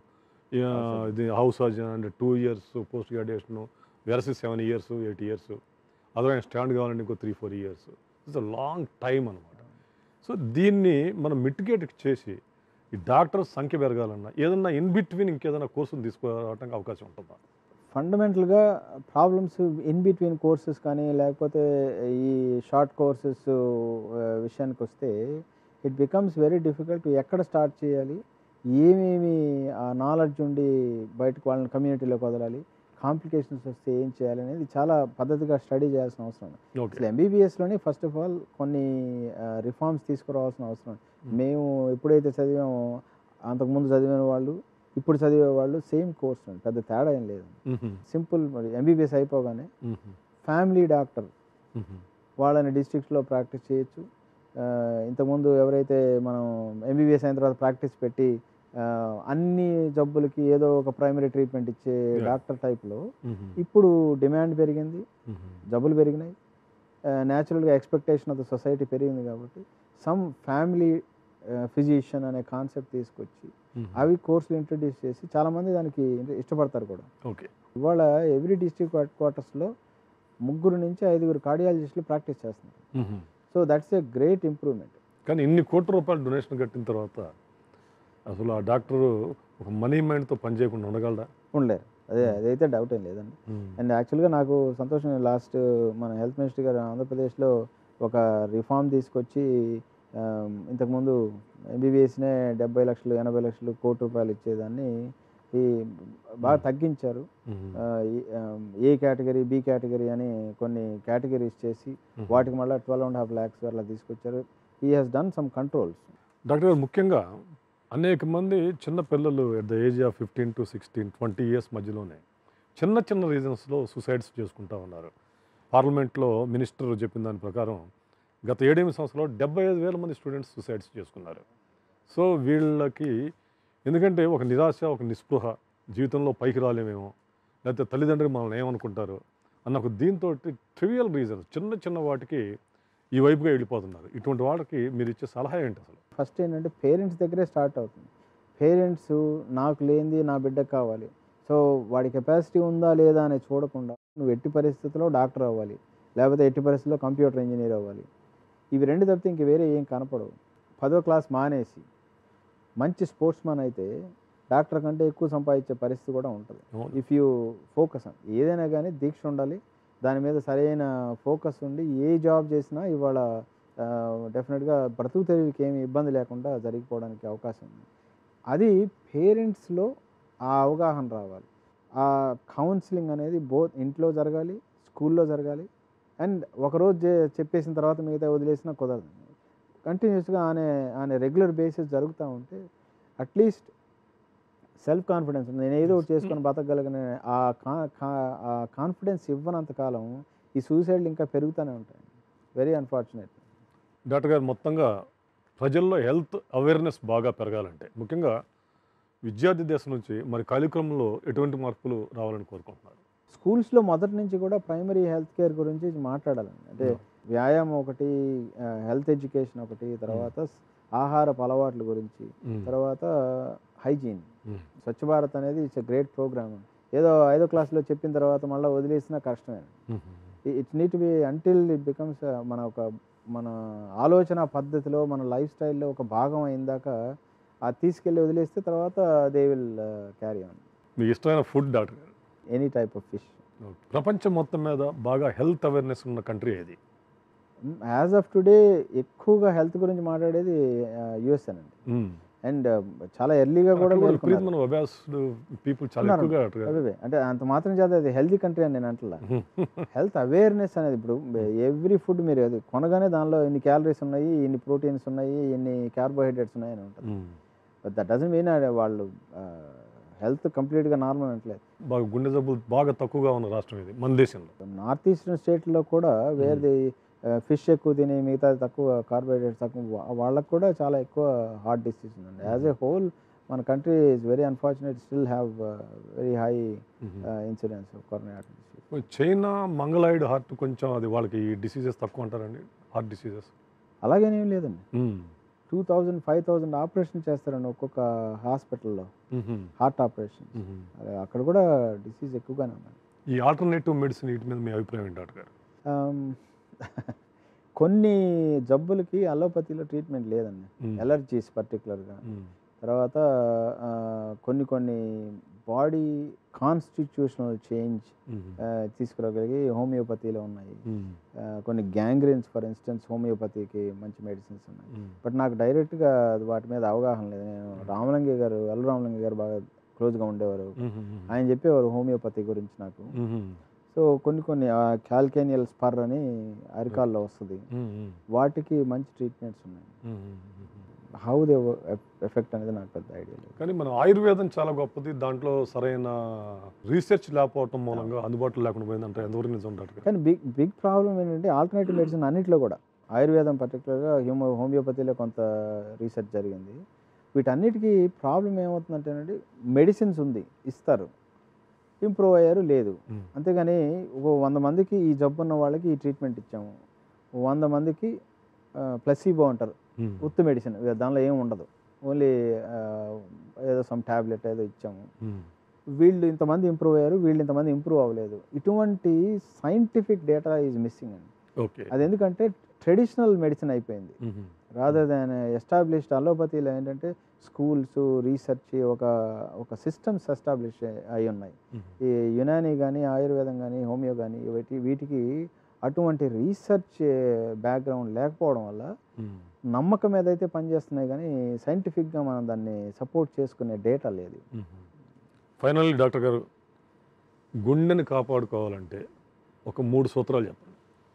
ఇది house surgeon and two years post graduation వెరసి seven years eight years other stand కావాలంటే ఇంకో three four years it's a long time అనమాట. సో దీన్ని మనం మిటిగేట్ చేసి ఈ డాక్టర్స్ సంఖ్య పెరగాలన్నా ఏదన్నా ఇన్ బిట్వీన్ ఇంకేదైనా కోర్సులు తీసుకురావడానికి అవకాశం ఉంటుందా? ఫండమెంటల్గా ప్రాబ్లమ్స్ ఇన్ బిట్వీన్ కోర్సెస్ కానీ లేకపోతే ఈ షార్ట్ కోర్సెస్ విషయానికి వస్తే ఇట్ బికమ్స్ వెరీ డిఫికల్ట్. ఎక్కడ స్టార్ట్ చేయాలి, ఏమేమి నాలెడ్జ్ ఉండి బయటకు వాళ్ళని కమ్యూనిటీలోకి వదలాలి, కాంప్లికేషన్స్ వస్తే ఏం చేయాలి అనేది చాలా పద్ధతిగా స్టడీ చేయాల్సిన అవసరం ఉంది. అసలు ఎంబీబీఎస్లోని ఫస్ట్ ఆఫ్ ఆల్ కొన్ని రిఫార్మ్స్ తీసుకురావాల్సిన అవసరం. మేము ఎప్పుడైతే చదివామో అంతకుముందు చదివిన వాళ్ళు ఇప్పుడు చదివే వాళ్ళు సేమ్ కోర్స్ ఉంది, పెద్ద తేడా ఏం లేదు. సింపుల్ మరి ఎంబీబీఎస్ అయిపోగానే ఫ్యామిలీ డాక్టర్ వాళ్ళని డిస్ట్రిక్ట్స్లో ప్రాక్టీస్ చేయొచ్చు. ఇంతకుముందు ఎవరైతే మనం ఎంబీబీఎస్ అయిన తర్వాత ప్రాక్టీస్ పెట్టి అన్ని జబ్బులకి ఏదో ఒక ప్రైమరీ ట్రీట్మెంట్ ఇచ్చే డాక్టర్ టైప్లో ఇప్పుడు డిమాండ్ పెరిగింది, జబ్బులు పెరిగినాయి, న్యాచురల్గా ఎక్స్పెక్టేషన్ ఆఫ్ ద సొసైటీ పెరిగింది. కాబట్టి సమ్ ఫ్యామిలీ ఫిజిషియన్ అనే కాన్సెప్ట్ తీసుకొచ్చి అవి కోర్సులు ఇంట్రడ్యూస్ చేసి చాలామంది దానికి ఇష్టపడతారు కూడా. ఓకే, ఇవాళ ఎవ్రీ డిస్ట్రిక్ట్ హెడ్ క్వార్టర్స్లో ముగ్గురు నుంచి ఐదుగురు కార్డియాలజిస్టులు ప్రాక్టీస్ చేస్తున్నారు. So that's a great improvement. కానీ ఇన్ని కోట్ల రూపాయలు డొనేషన్ కట్టిన తర్వాత అసలు ఆ డాక్టరు ఒక మనీ మైండ్తో పనిచేయకుండా ఉండగలరా? ఉండలేరు, అదే అదైతే డౌట్ ఏం లేదండి. అండ్ యాక్చువల్గా నాకు సంతోషం, లాస్ట్ మన హెల్త్ మినిస్టర్ గారు ఆంధ్రప్రదేశ్లో ఒక రిఫార్మ్ తీసుకొచ్చి ఇంతకుముందు ఎంబీబీఎస్నే డెబ్బై లక్షలు ఎనభై లక్షలు కోటి రూపాయలు ఇచ్చేదాన్ని ఈ బాగా తగ్గించారు. ఏ కేటగిరీ బి కేటగిరీ అని కొన్ని కేటగిరీస్ చేసి వాటికి మళ్ళీ ట్వెల్వ్ అండ్ హాఫ్ ల్యాక్స్ అట్లా తీసుకొచ్చారు. He has done some controls. Doctor గారు, ముఖ్యంగా అనేక మంది చిన్న పిల్లలు at the age of fifteen to sixteen twenty years మధ్యలోనే చిన్న చిన్న రీజన్స్లో సూసైడ్స్ చేసుకుంటూ ఉన్నారు. పార్లమెంట్లో మినిస్టర్ చెప్పిన దాని ప్రకారం గత ఏడెనిమిది సంవత్సరాలు డెబ్బై ఐదు వేల మంది స్టూడెంట్స్ సూసైడ్స్ చేసుకున్నారు. సో వీళ్ళకి ఎందుకంటే ఒక నిరాశ, ఒక నిస్పృహ, జీవితంలో పైకి రాలేమేమో, లేకపోతే తల్లిదండ్రులు మనల్ని ఏమనుకుంటారు అన్న ఒక దీంతో ట్రివియల్ రీజన్స్ చిన్న చిన్న వాటికి ఈ వైపుగా వెళ్ళిపోతున్నారు. ఇటువంటి వాళ్ళకి మీరు ఇచ్చే సలహా ఏంటి అసలు? ఫస్ట్ ఏంటంటే పేరెంట్స్ దగ్గరే స్టార్ట్ అవుతుంది. పేరెంట్స్ నాకు లేనిది నా బిడ్డకు కావాలి, సో వాడి కెపాసిటీ ఉందా లేదా అని చూడకుండా నువ్వు ఎట్టి పరిస్థితుల్లో డాక్టర్ అవ్వాలి, లేకపోతే ఎట్టి పరిస్థితుల్లో కంప్యూటర్ ఇంజనీర్ అవ్వాలి, ఇవి రెండు తప్పితే ఇంక వేరే ఏం కనపడవు. పదో క్లాస్ మానేసి మంచి స్పోర్ట్స్ మ్యాన్ అయితే డాక్టర్ కంటే ఎక్కువ సంపాదించే పరిస్థితి కూడా ఉంటుంది. ఇఫ్ యూ ఫోకస్ ఆన్ ఏదైనా కానీ దీక్ష ఉండాలి, దాని మీద సరైన ఫోకస్ ఉండి ఏ జాబ్ చేసినా ఇవాళ డెఫినెట్గా బ్రతుకు తెరివికి ఏమి ఇబ్బంది లేకుండా జరిగిపోవడానికి అవకాశం ఉంది. అది పేరెంట్స్లో ఆ అవగాహన రావాలి. ఆ కౌన్సిలింగ్ అనేది బోత్ ఇంట్లో జరగాలి, స్కూల్లో జరగాలి. అండ్ ఒకరోజు చెప్పేసిన తర్వాత మిగతా వదిలేసినా కుదరదు. కంటిన్యూస్గా అనే అనే రెగ్యులర్ బేసిస్ జరుగుతూ ఉంటే అట్లీస్ట్ సెల్ఫ్ కాన్ఫిడెన్స్, నేను ఏదో ఒకటి చేసుకొని బతకగలిగిన ఆ కాన్ఫిడెన్స్ ఇవ్వనంతకాలం ఈ సూసైడ్లు ఇంకా పెరుగుతూనే ఉంటాయి. Very unfortunate. డాక్టర్ గారు, మొత్తంగా ప్రజల్లో హెల్త్ అవేర్నెస్ బాగా పెరగాలంటే ముఖ్యంగా విద్యార్థి దశ నుంచి మరి కార్యక్రమంలో ఎటువంటి మార్పులు రావాలని కోరుకుంటున్నారు? స్కూల్స్లో మొదటి నుంచి కూడా ప్రైమరీ హెల్త్ కేర్ గురించి మాట్లాడాలండి. అంటే వ్యాయామం ఒకటి, హెల్త్ ఎడ్యుకేషన్ ఒకటి, తర్వాత ఆహారపు అలవాట్ల గురించి, తర్వాత హైజీన్. స్వచ్ఛ భారత్ అనేది ఇట్స్ ఎ గ్రేట్ ప్రోగ్రామ్. ఏదో ఐదో క్లాస్లో చెప్పిన తర్వాత మళ్ళీ వదిలేసినా కష్టమే. It's neat be until it becomes మన ఒక మన ఆలోచన పద్ధతిలో మన లైఫ్ స్టైల్లో ఒక భాగం అయిందాక అది తీసుకెళ్ళి వదిలేస్తే తర్వాత దే విల్ క్యారీ ఆన్. మీకు ఇష్టమైన ఫుడ్ డాక్టర్ గారు? Any type of fish. ప్రపంచం మొత్తం మీద బాగా హెల్త్ అవేర్నెస్ ఉన్న కంట్రీ ఏది? యాజ్ ఆఫ్ టుడే ఎక్కువగా హెల్త్ గురించి మాట్లాడేది యుఎస్ అండి. అండ్ చాలా ఎర్లీగా కూడా అంటే అంత మాత్రం చేత అది హెల్తీ కంట్రీ అని నేను అంటలా. హెల్త్ అవేర్నెస్ అనేది ఇప్పుడు ఎవ్రీ ఫుడ్ మీరు అది కొనగానే దానిలో ఇన్ని క్యాలరీస్ ఉన్నాయి, ఇన్ని ప్రోటీన్స్ ఉన్నాయి, ఇన్ని కార్బోహైడ్రేట్స్ ఉన్నాయి అని ఉంటుంది. దట్ డజంట్ మీన్ వాళ్ళు హెల్త్ కంప్లీట్గా నార్మల్ అంటలేదు. బాగా గుండె జబ్బులు బాగా తక్కువగా ఉన్న రాష్ట్రం ఇది మన దేశంలో. నార్త్ ఈస్టర్న్ స్టేట్లో కూడా వేరేది ఫిష్ ఎక్కువ తిని మిగతా తక్కువ కార్బోహైడ్రేట్స్ తక్కువ వాళ్ళకు కూడా చాలా ఎక్కువ హార్ట్ డిసీజ్ ఉందండి. యాజ్ ఏ హోల్ మన country is very unfortunate still have very high incidence of coronary heart disease. China mongoloid heart కొంచెం అది వాళ్ళకి డిసీజెస్ తక్కువ అంటారండి, హార్ట్ డిసీజెస్. అలాగేనేం లేదండి, two thousand five thousand operation చేస్తారండి ఒక్కొక్క హాస్పిటల్లో, హార్ట్ ఆపరేషన్. అక్కడ కూడా డిసీజ్ ఎక్కువగానే ఉన్నాయి. ఈ ఆల్టర్నేటివ్ మెడిసిన్ వీటి మీద మీ అభిప్రాయం ఏంటి డాక్టర్ గారు? కొన్ని జబ్బులకి అలోపతిలో ట్రీట్మెంట్ లేదండి, ఎలర్జీస్ పర్టికులర్గా. తర్వాత కొన్ని కొన్ని బాడీ కాన్స్టిట్యూషనల్ చేంజ్ తీసుకురాగలిగి హోమియోపతిలో ఉన్నాయి. కొన్ని గ్యాంగ్రీన్స్ ఫర్ ఇన్స్టెన్స్ హోమియోపతికి మంచి మెడిసిన్స్ ఉన్నాయి. బట్ నాకు డైరెక్ట్గా వాటి మీద అవగాహన లేదు. నేను రామలింగయ్య గారు అల్లు రామలింగయ్య గారు బాగా క్లోజ్గా ఉండేవారు, ఆయన చెప్పేవారు హోమియోపతి గురించి నాకు. సో కొన్ని కొన్ని క్యాల్కేనియల్ స్పర్ అని అరికాల్లో వస్తుంది, వాటికి మంచి ట్రీట్మెంట్స్ ఉన్నాయి. హౌ దే ఎఫెక్ట్ అనేది నాకు పెద్ద ఐడియా లేదు. కానీ మన ఆయుర్వేదం చాలా గొప్పది, దాంట్లో సరైన రీసెర్చ్ లేకపోవటం మూలంగా అందుబాటులో లేకుండా పోయిందంటే ఎంతవరకు నిజం డాక్టర్? కానీ బిగ్ బిగ్ ప్రాబ్లం ఏంటంటే ఆల్టర్నేటివ్ మెడిసిన్ అన్నింటిలో కూడా, ఆయుర్వేదం పర్టికులర్గా హ్యూమో హోమియోపతిలో కొంత రీసెర్చ్ జరిగింది. వీటన్నిటికీ ప్రాబ్లం ఏమవుతుందంటేనండి, మెడిసిన్స్ ఉంది ఇస్తారు, ఇంప్రూవ్ అయ్యారు లేదు. అంతేగాని ఒక వంద మందికి ఈ జబ్బు ఉన్న వాళ్ళకి ఈ ట్రీట్మెంట్ ఇచ్చాము, వంద మందికి ప్లసీబో అంటారు, ఉత్త మెడిసిన్, దానిలో ఏం ఉండదు, ఓన్లీ ఏదో సమ్ ట్యాబ్లెట్ ఏదో ఇచ్చాము, వీళ్ళు ఇంతమంది ఇంప్రూవ్ అయ్యారు, వీళ్ళు ఇంతమంది ఇంప్రూవ్ అవ్వలేదు. ఇటువంటి సైంటిఫిక్ డేటా ఈజ్ మిస్సింగ్ అండి. అది ఎందుకంటే ట్రెడిషనల్ మెడిసిన్ అయిపోయింది, రాదర్ దాన్ ఎస్టాబ్లిష్డ్. అలోపతిలో ఏంటంటే స్కూల్స్, రీసెర్చ్, ఒక ఒక సిస్టమ్స్ ఎస్టాబ్లిష్ అయి ఉన్నాయి. ఈ యునాని కానీ ఆయుర్వేదం కానీ హోమియో కానీ వీటి వీటికి అటువంటి రీసెర్చ్ బ్యాక్గ్రౌండ్ లేకపోవడం వల్ల నమ్మకం ఏదైతే పనిచేస్తున్నాయి కానీ సైంటిఫిక్గా మనం దాన్ని సపోర్ట్ చేసుకునే డేటా లేదు. ఫైనల్లీ డాక్టర్ గారు, గుండెని కాపాడుకోవాలంటే ఒక మూడు సూత్రాలు చెప్పండి.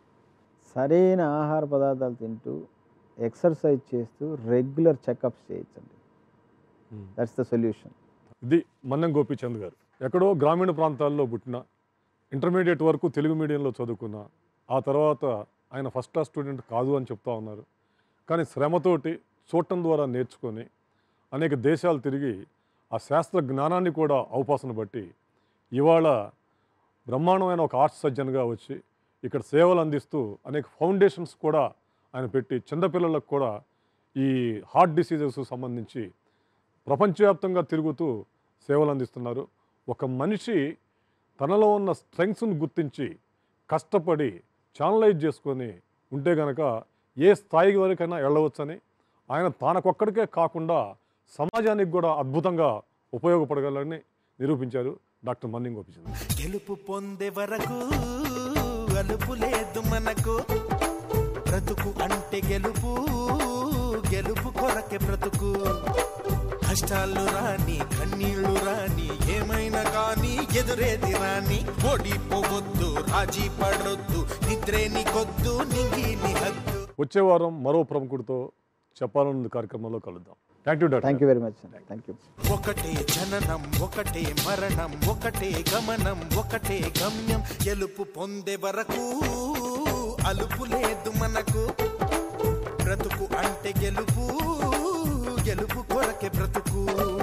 సరైన ఆహార పదార్థాలు తింటూ, ఎక్సర్సైజ్ చేస్తూ, రెగ్యులర్ చెకప్స్ చేయొచ్చండి. That's the solution. ఇది మన్నం గోపీచంద్ గారు. ఎక్కడో గ్రామీణ ప్రాంతాల్లో పుట్టిన, ఇంటర్మీడియట్ వరకు తెలుగు మీడియంలో చదువుకున్న, ఆ తర్వాత ఆయన ఫస్ట్ క్లాస్ స్టూడెంట్ కాదు అని చెప్తా ఉన్నారు. కానీ శ్రమతోటి చూడటం ద్వారా నేర్చుకొని అనేక దేశాలు తిరిగి ఆ శాస్త్ర జ్ఞానాన్ని కూడా అవపాసన బట్టి ఇవాళ బ్రహ్మాండమైన ఒక ఆర్ట్స్ సర్జన్గా వచ్చి ఇక్కడ సేవలు అందిస్తూ అనేక ఫౌండేషన్స్ కూడా ఆయన పెట్టి చిన్నపిల్లలకు కూడా ఈ హార్ట్ డిసీజెస్ సంబంధించి ప్రపంచవ్యాప్తంగా తిరుగుతూ సేవలు అందిస్తున్నారు. ఒక మనిషి తనలో ఉన్న స్ట్రెంగ్స్ను గుర్తించి కష్టపడి ఛానలైజ్ చేసుకొని ఉంటే కనుక ఏ స్థాయి వరకైనా వెళ్ళవచ్చని ఆయన తనకొక్కడికే కాకుండా సమాజానికి కూడా అద్భుతంగా ఉపయోగపడగలని నిరూపించారు డాక్టర్ మన్నం గోపీచంద్. గెలుపు పొందే వరకు అలుపు లేదు మనకు, బ్రతుకు అంటే గెలుపు, గెలుపు కొరకే బ్రతుకు. కష్టాలు రాని కన్నీళ్లు రాని ఏమైనా కానీ ఎదురేది రాని, ఓడిపోవద్దు రాజీ పడొద్దు, నిద్రేని కొద్దు నింగి నిహద్దు. వచ్చే వారం మరో ప్రముఖుడితో చెప్పాలన్న కార్యక్రమంలో కలుద్దాం. Thank you doctor. Thank you very much. Thank you. ఒకటే జననం, ఒకటే మరణం, ఒకటే గమనం, ఒకటే గమ్యం. గెలుపు పొందే వరకు అలుపు లేదు మనకు, బ్రతుకు అంటే గెలుపు, గెలుపు కొరకే బ్రతుకు.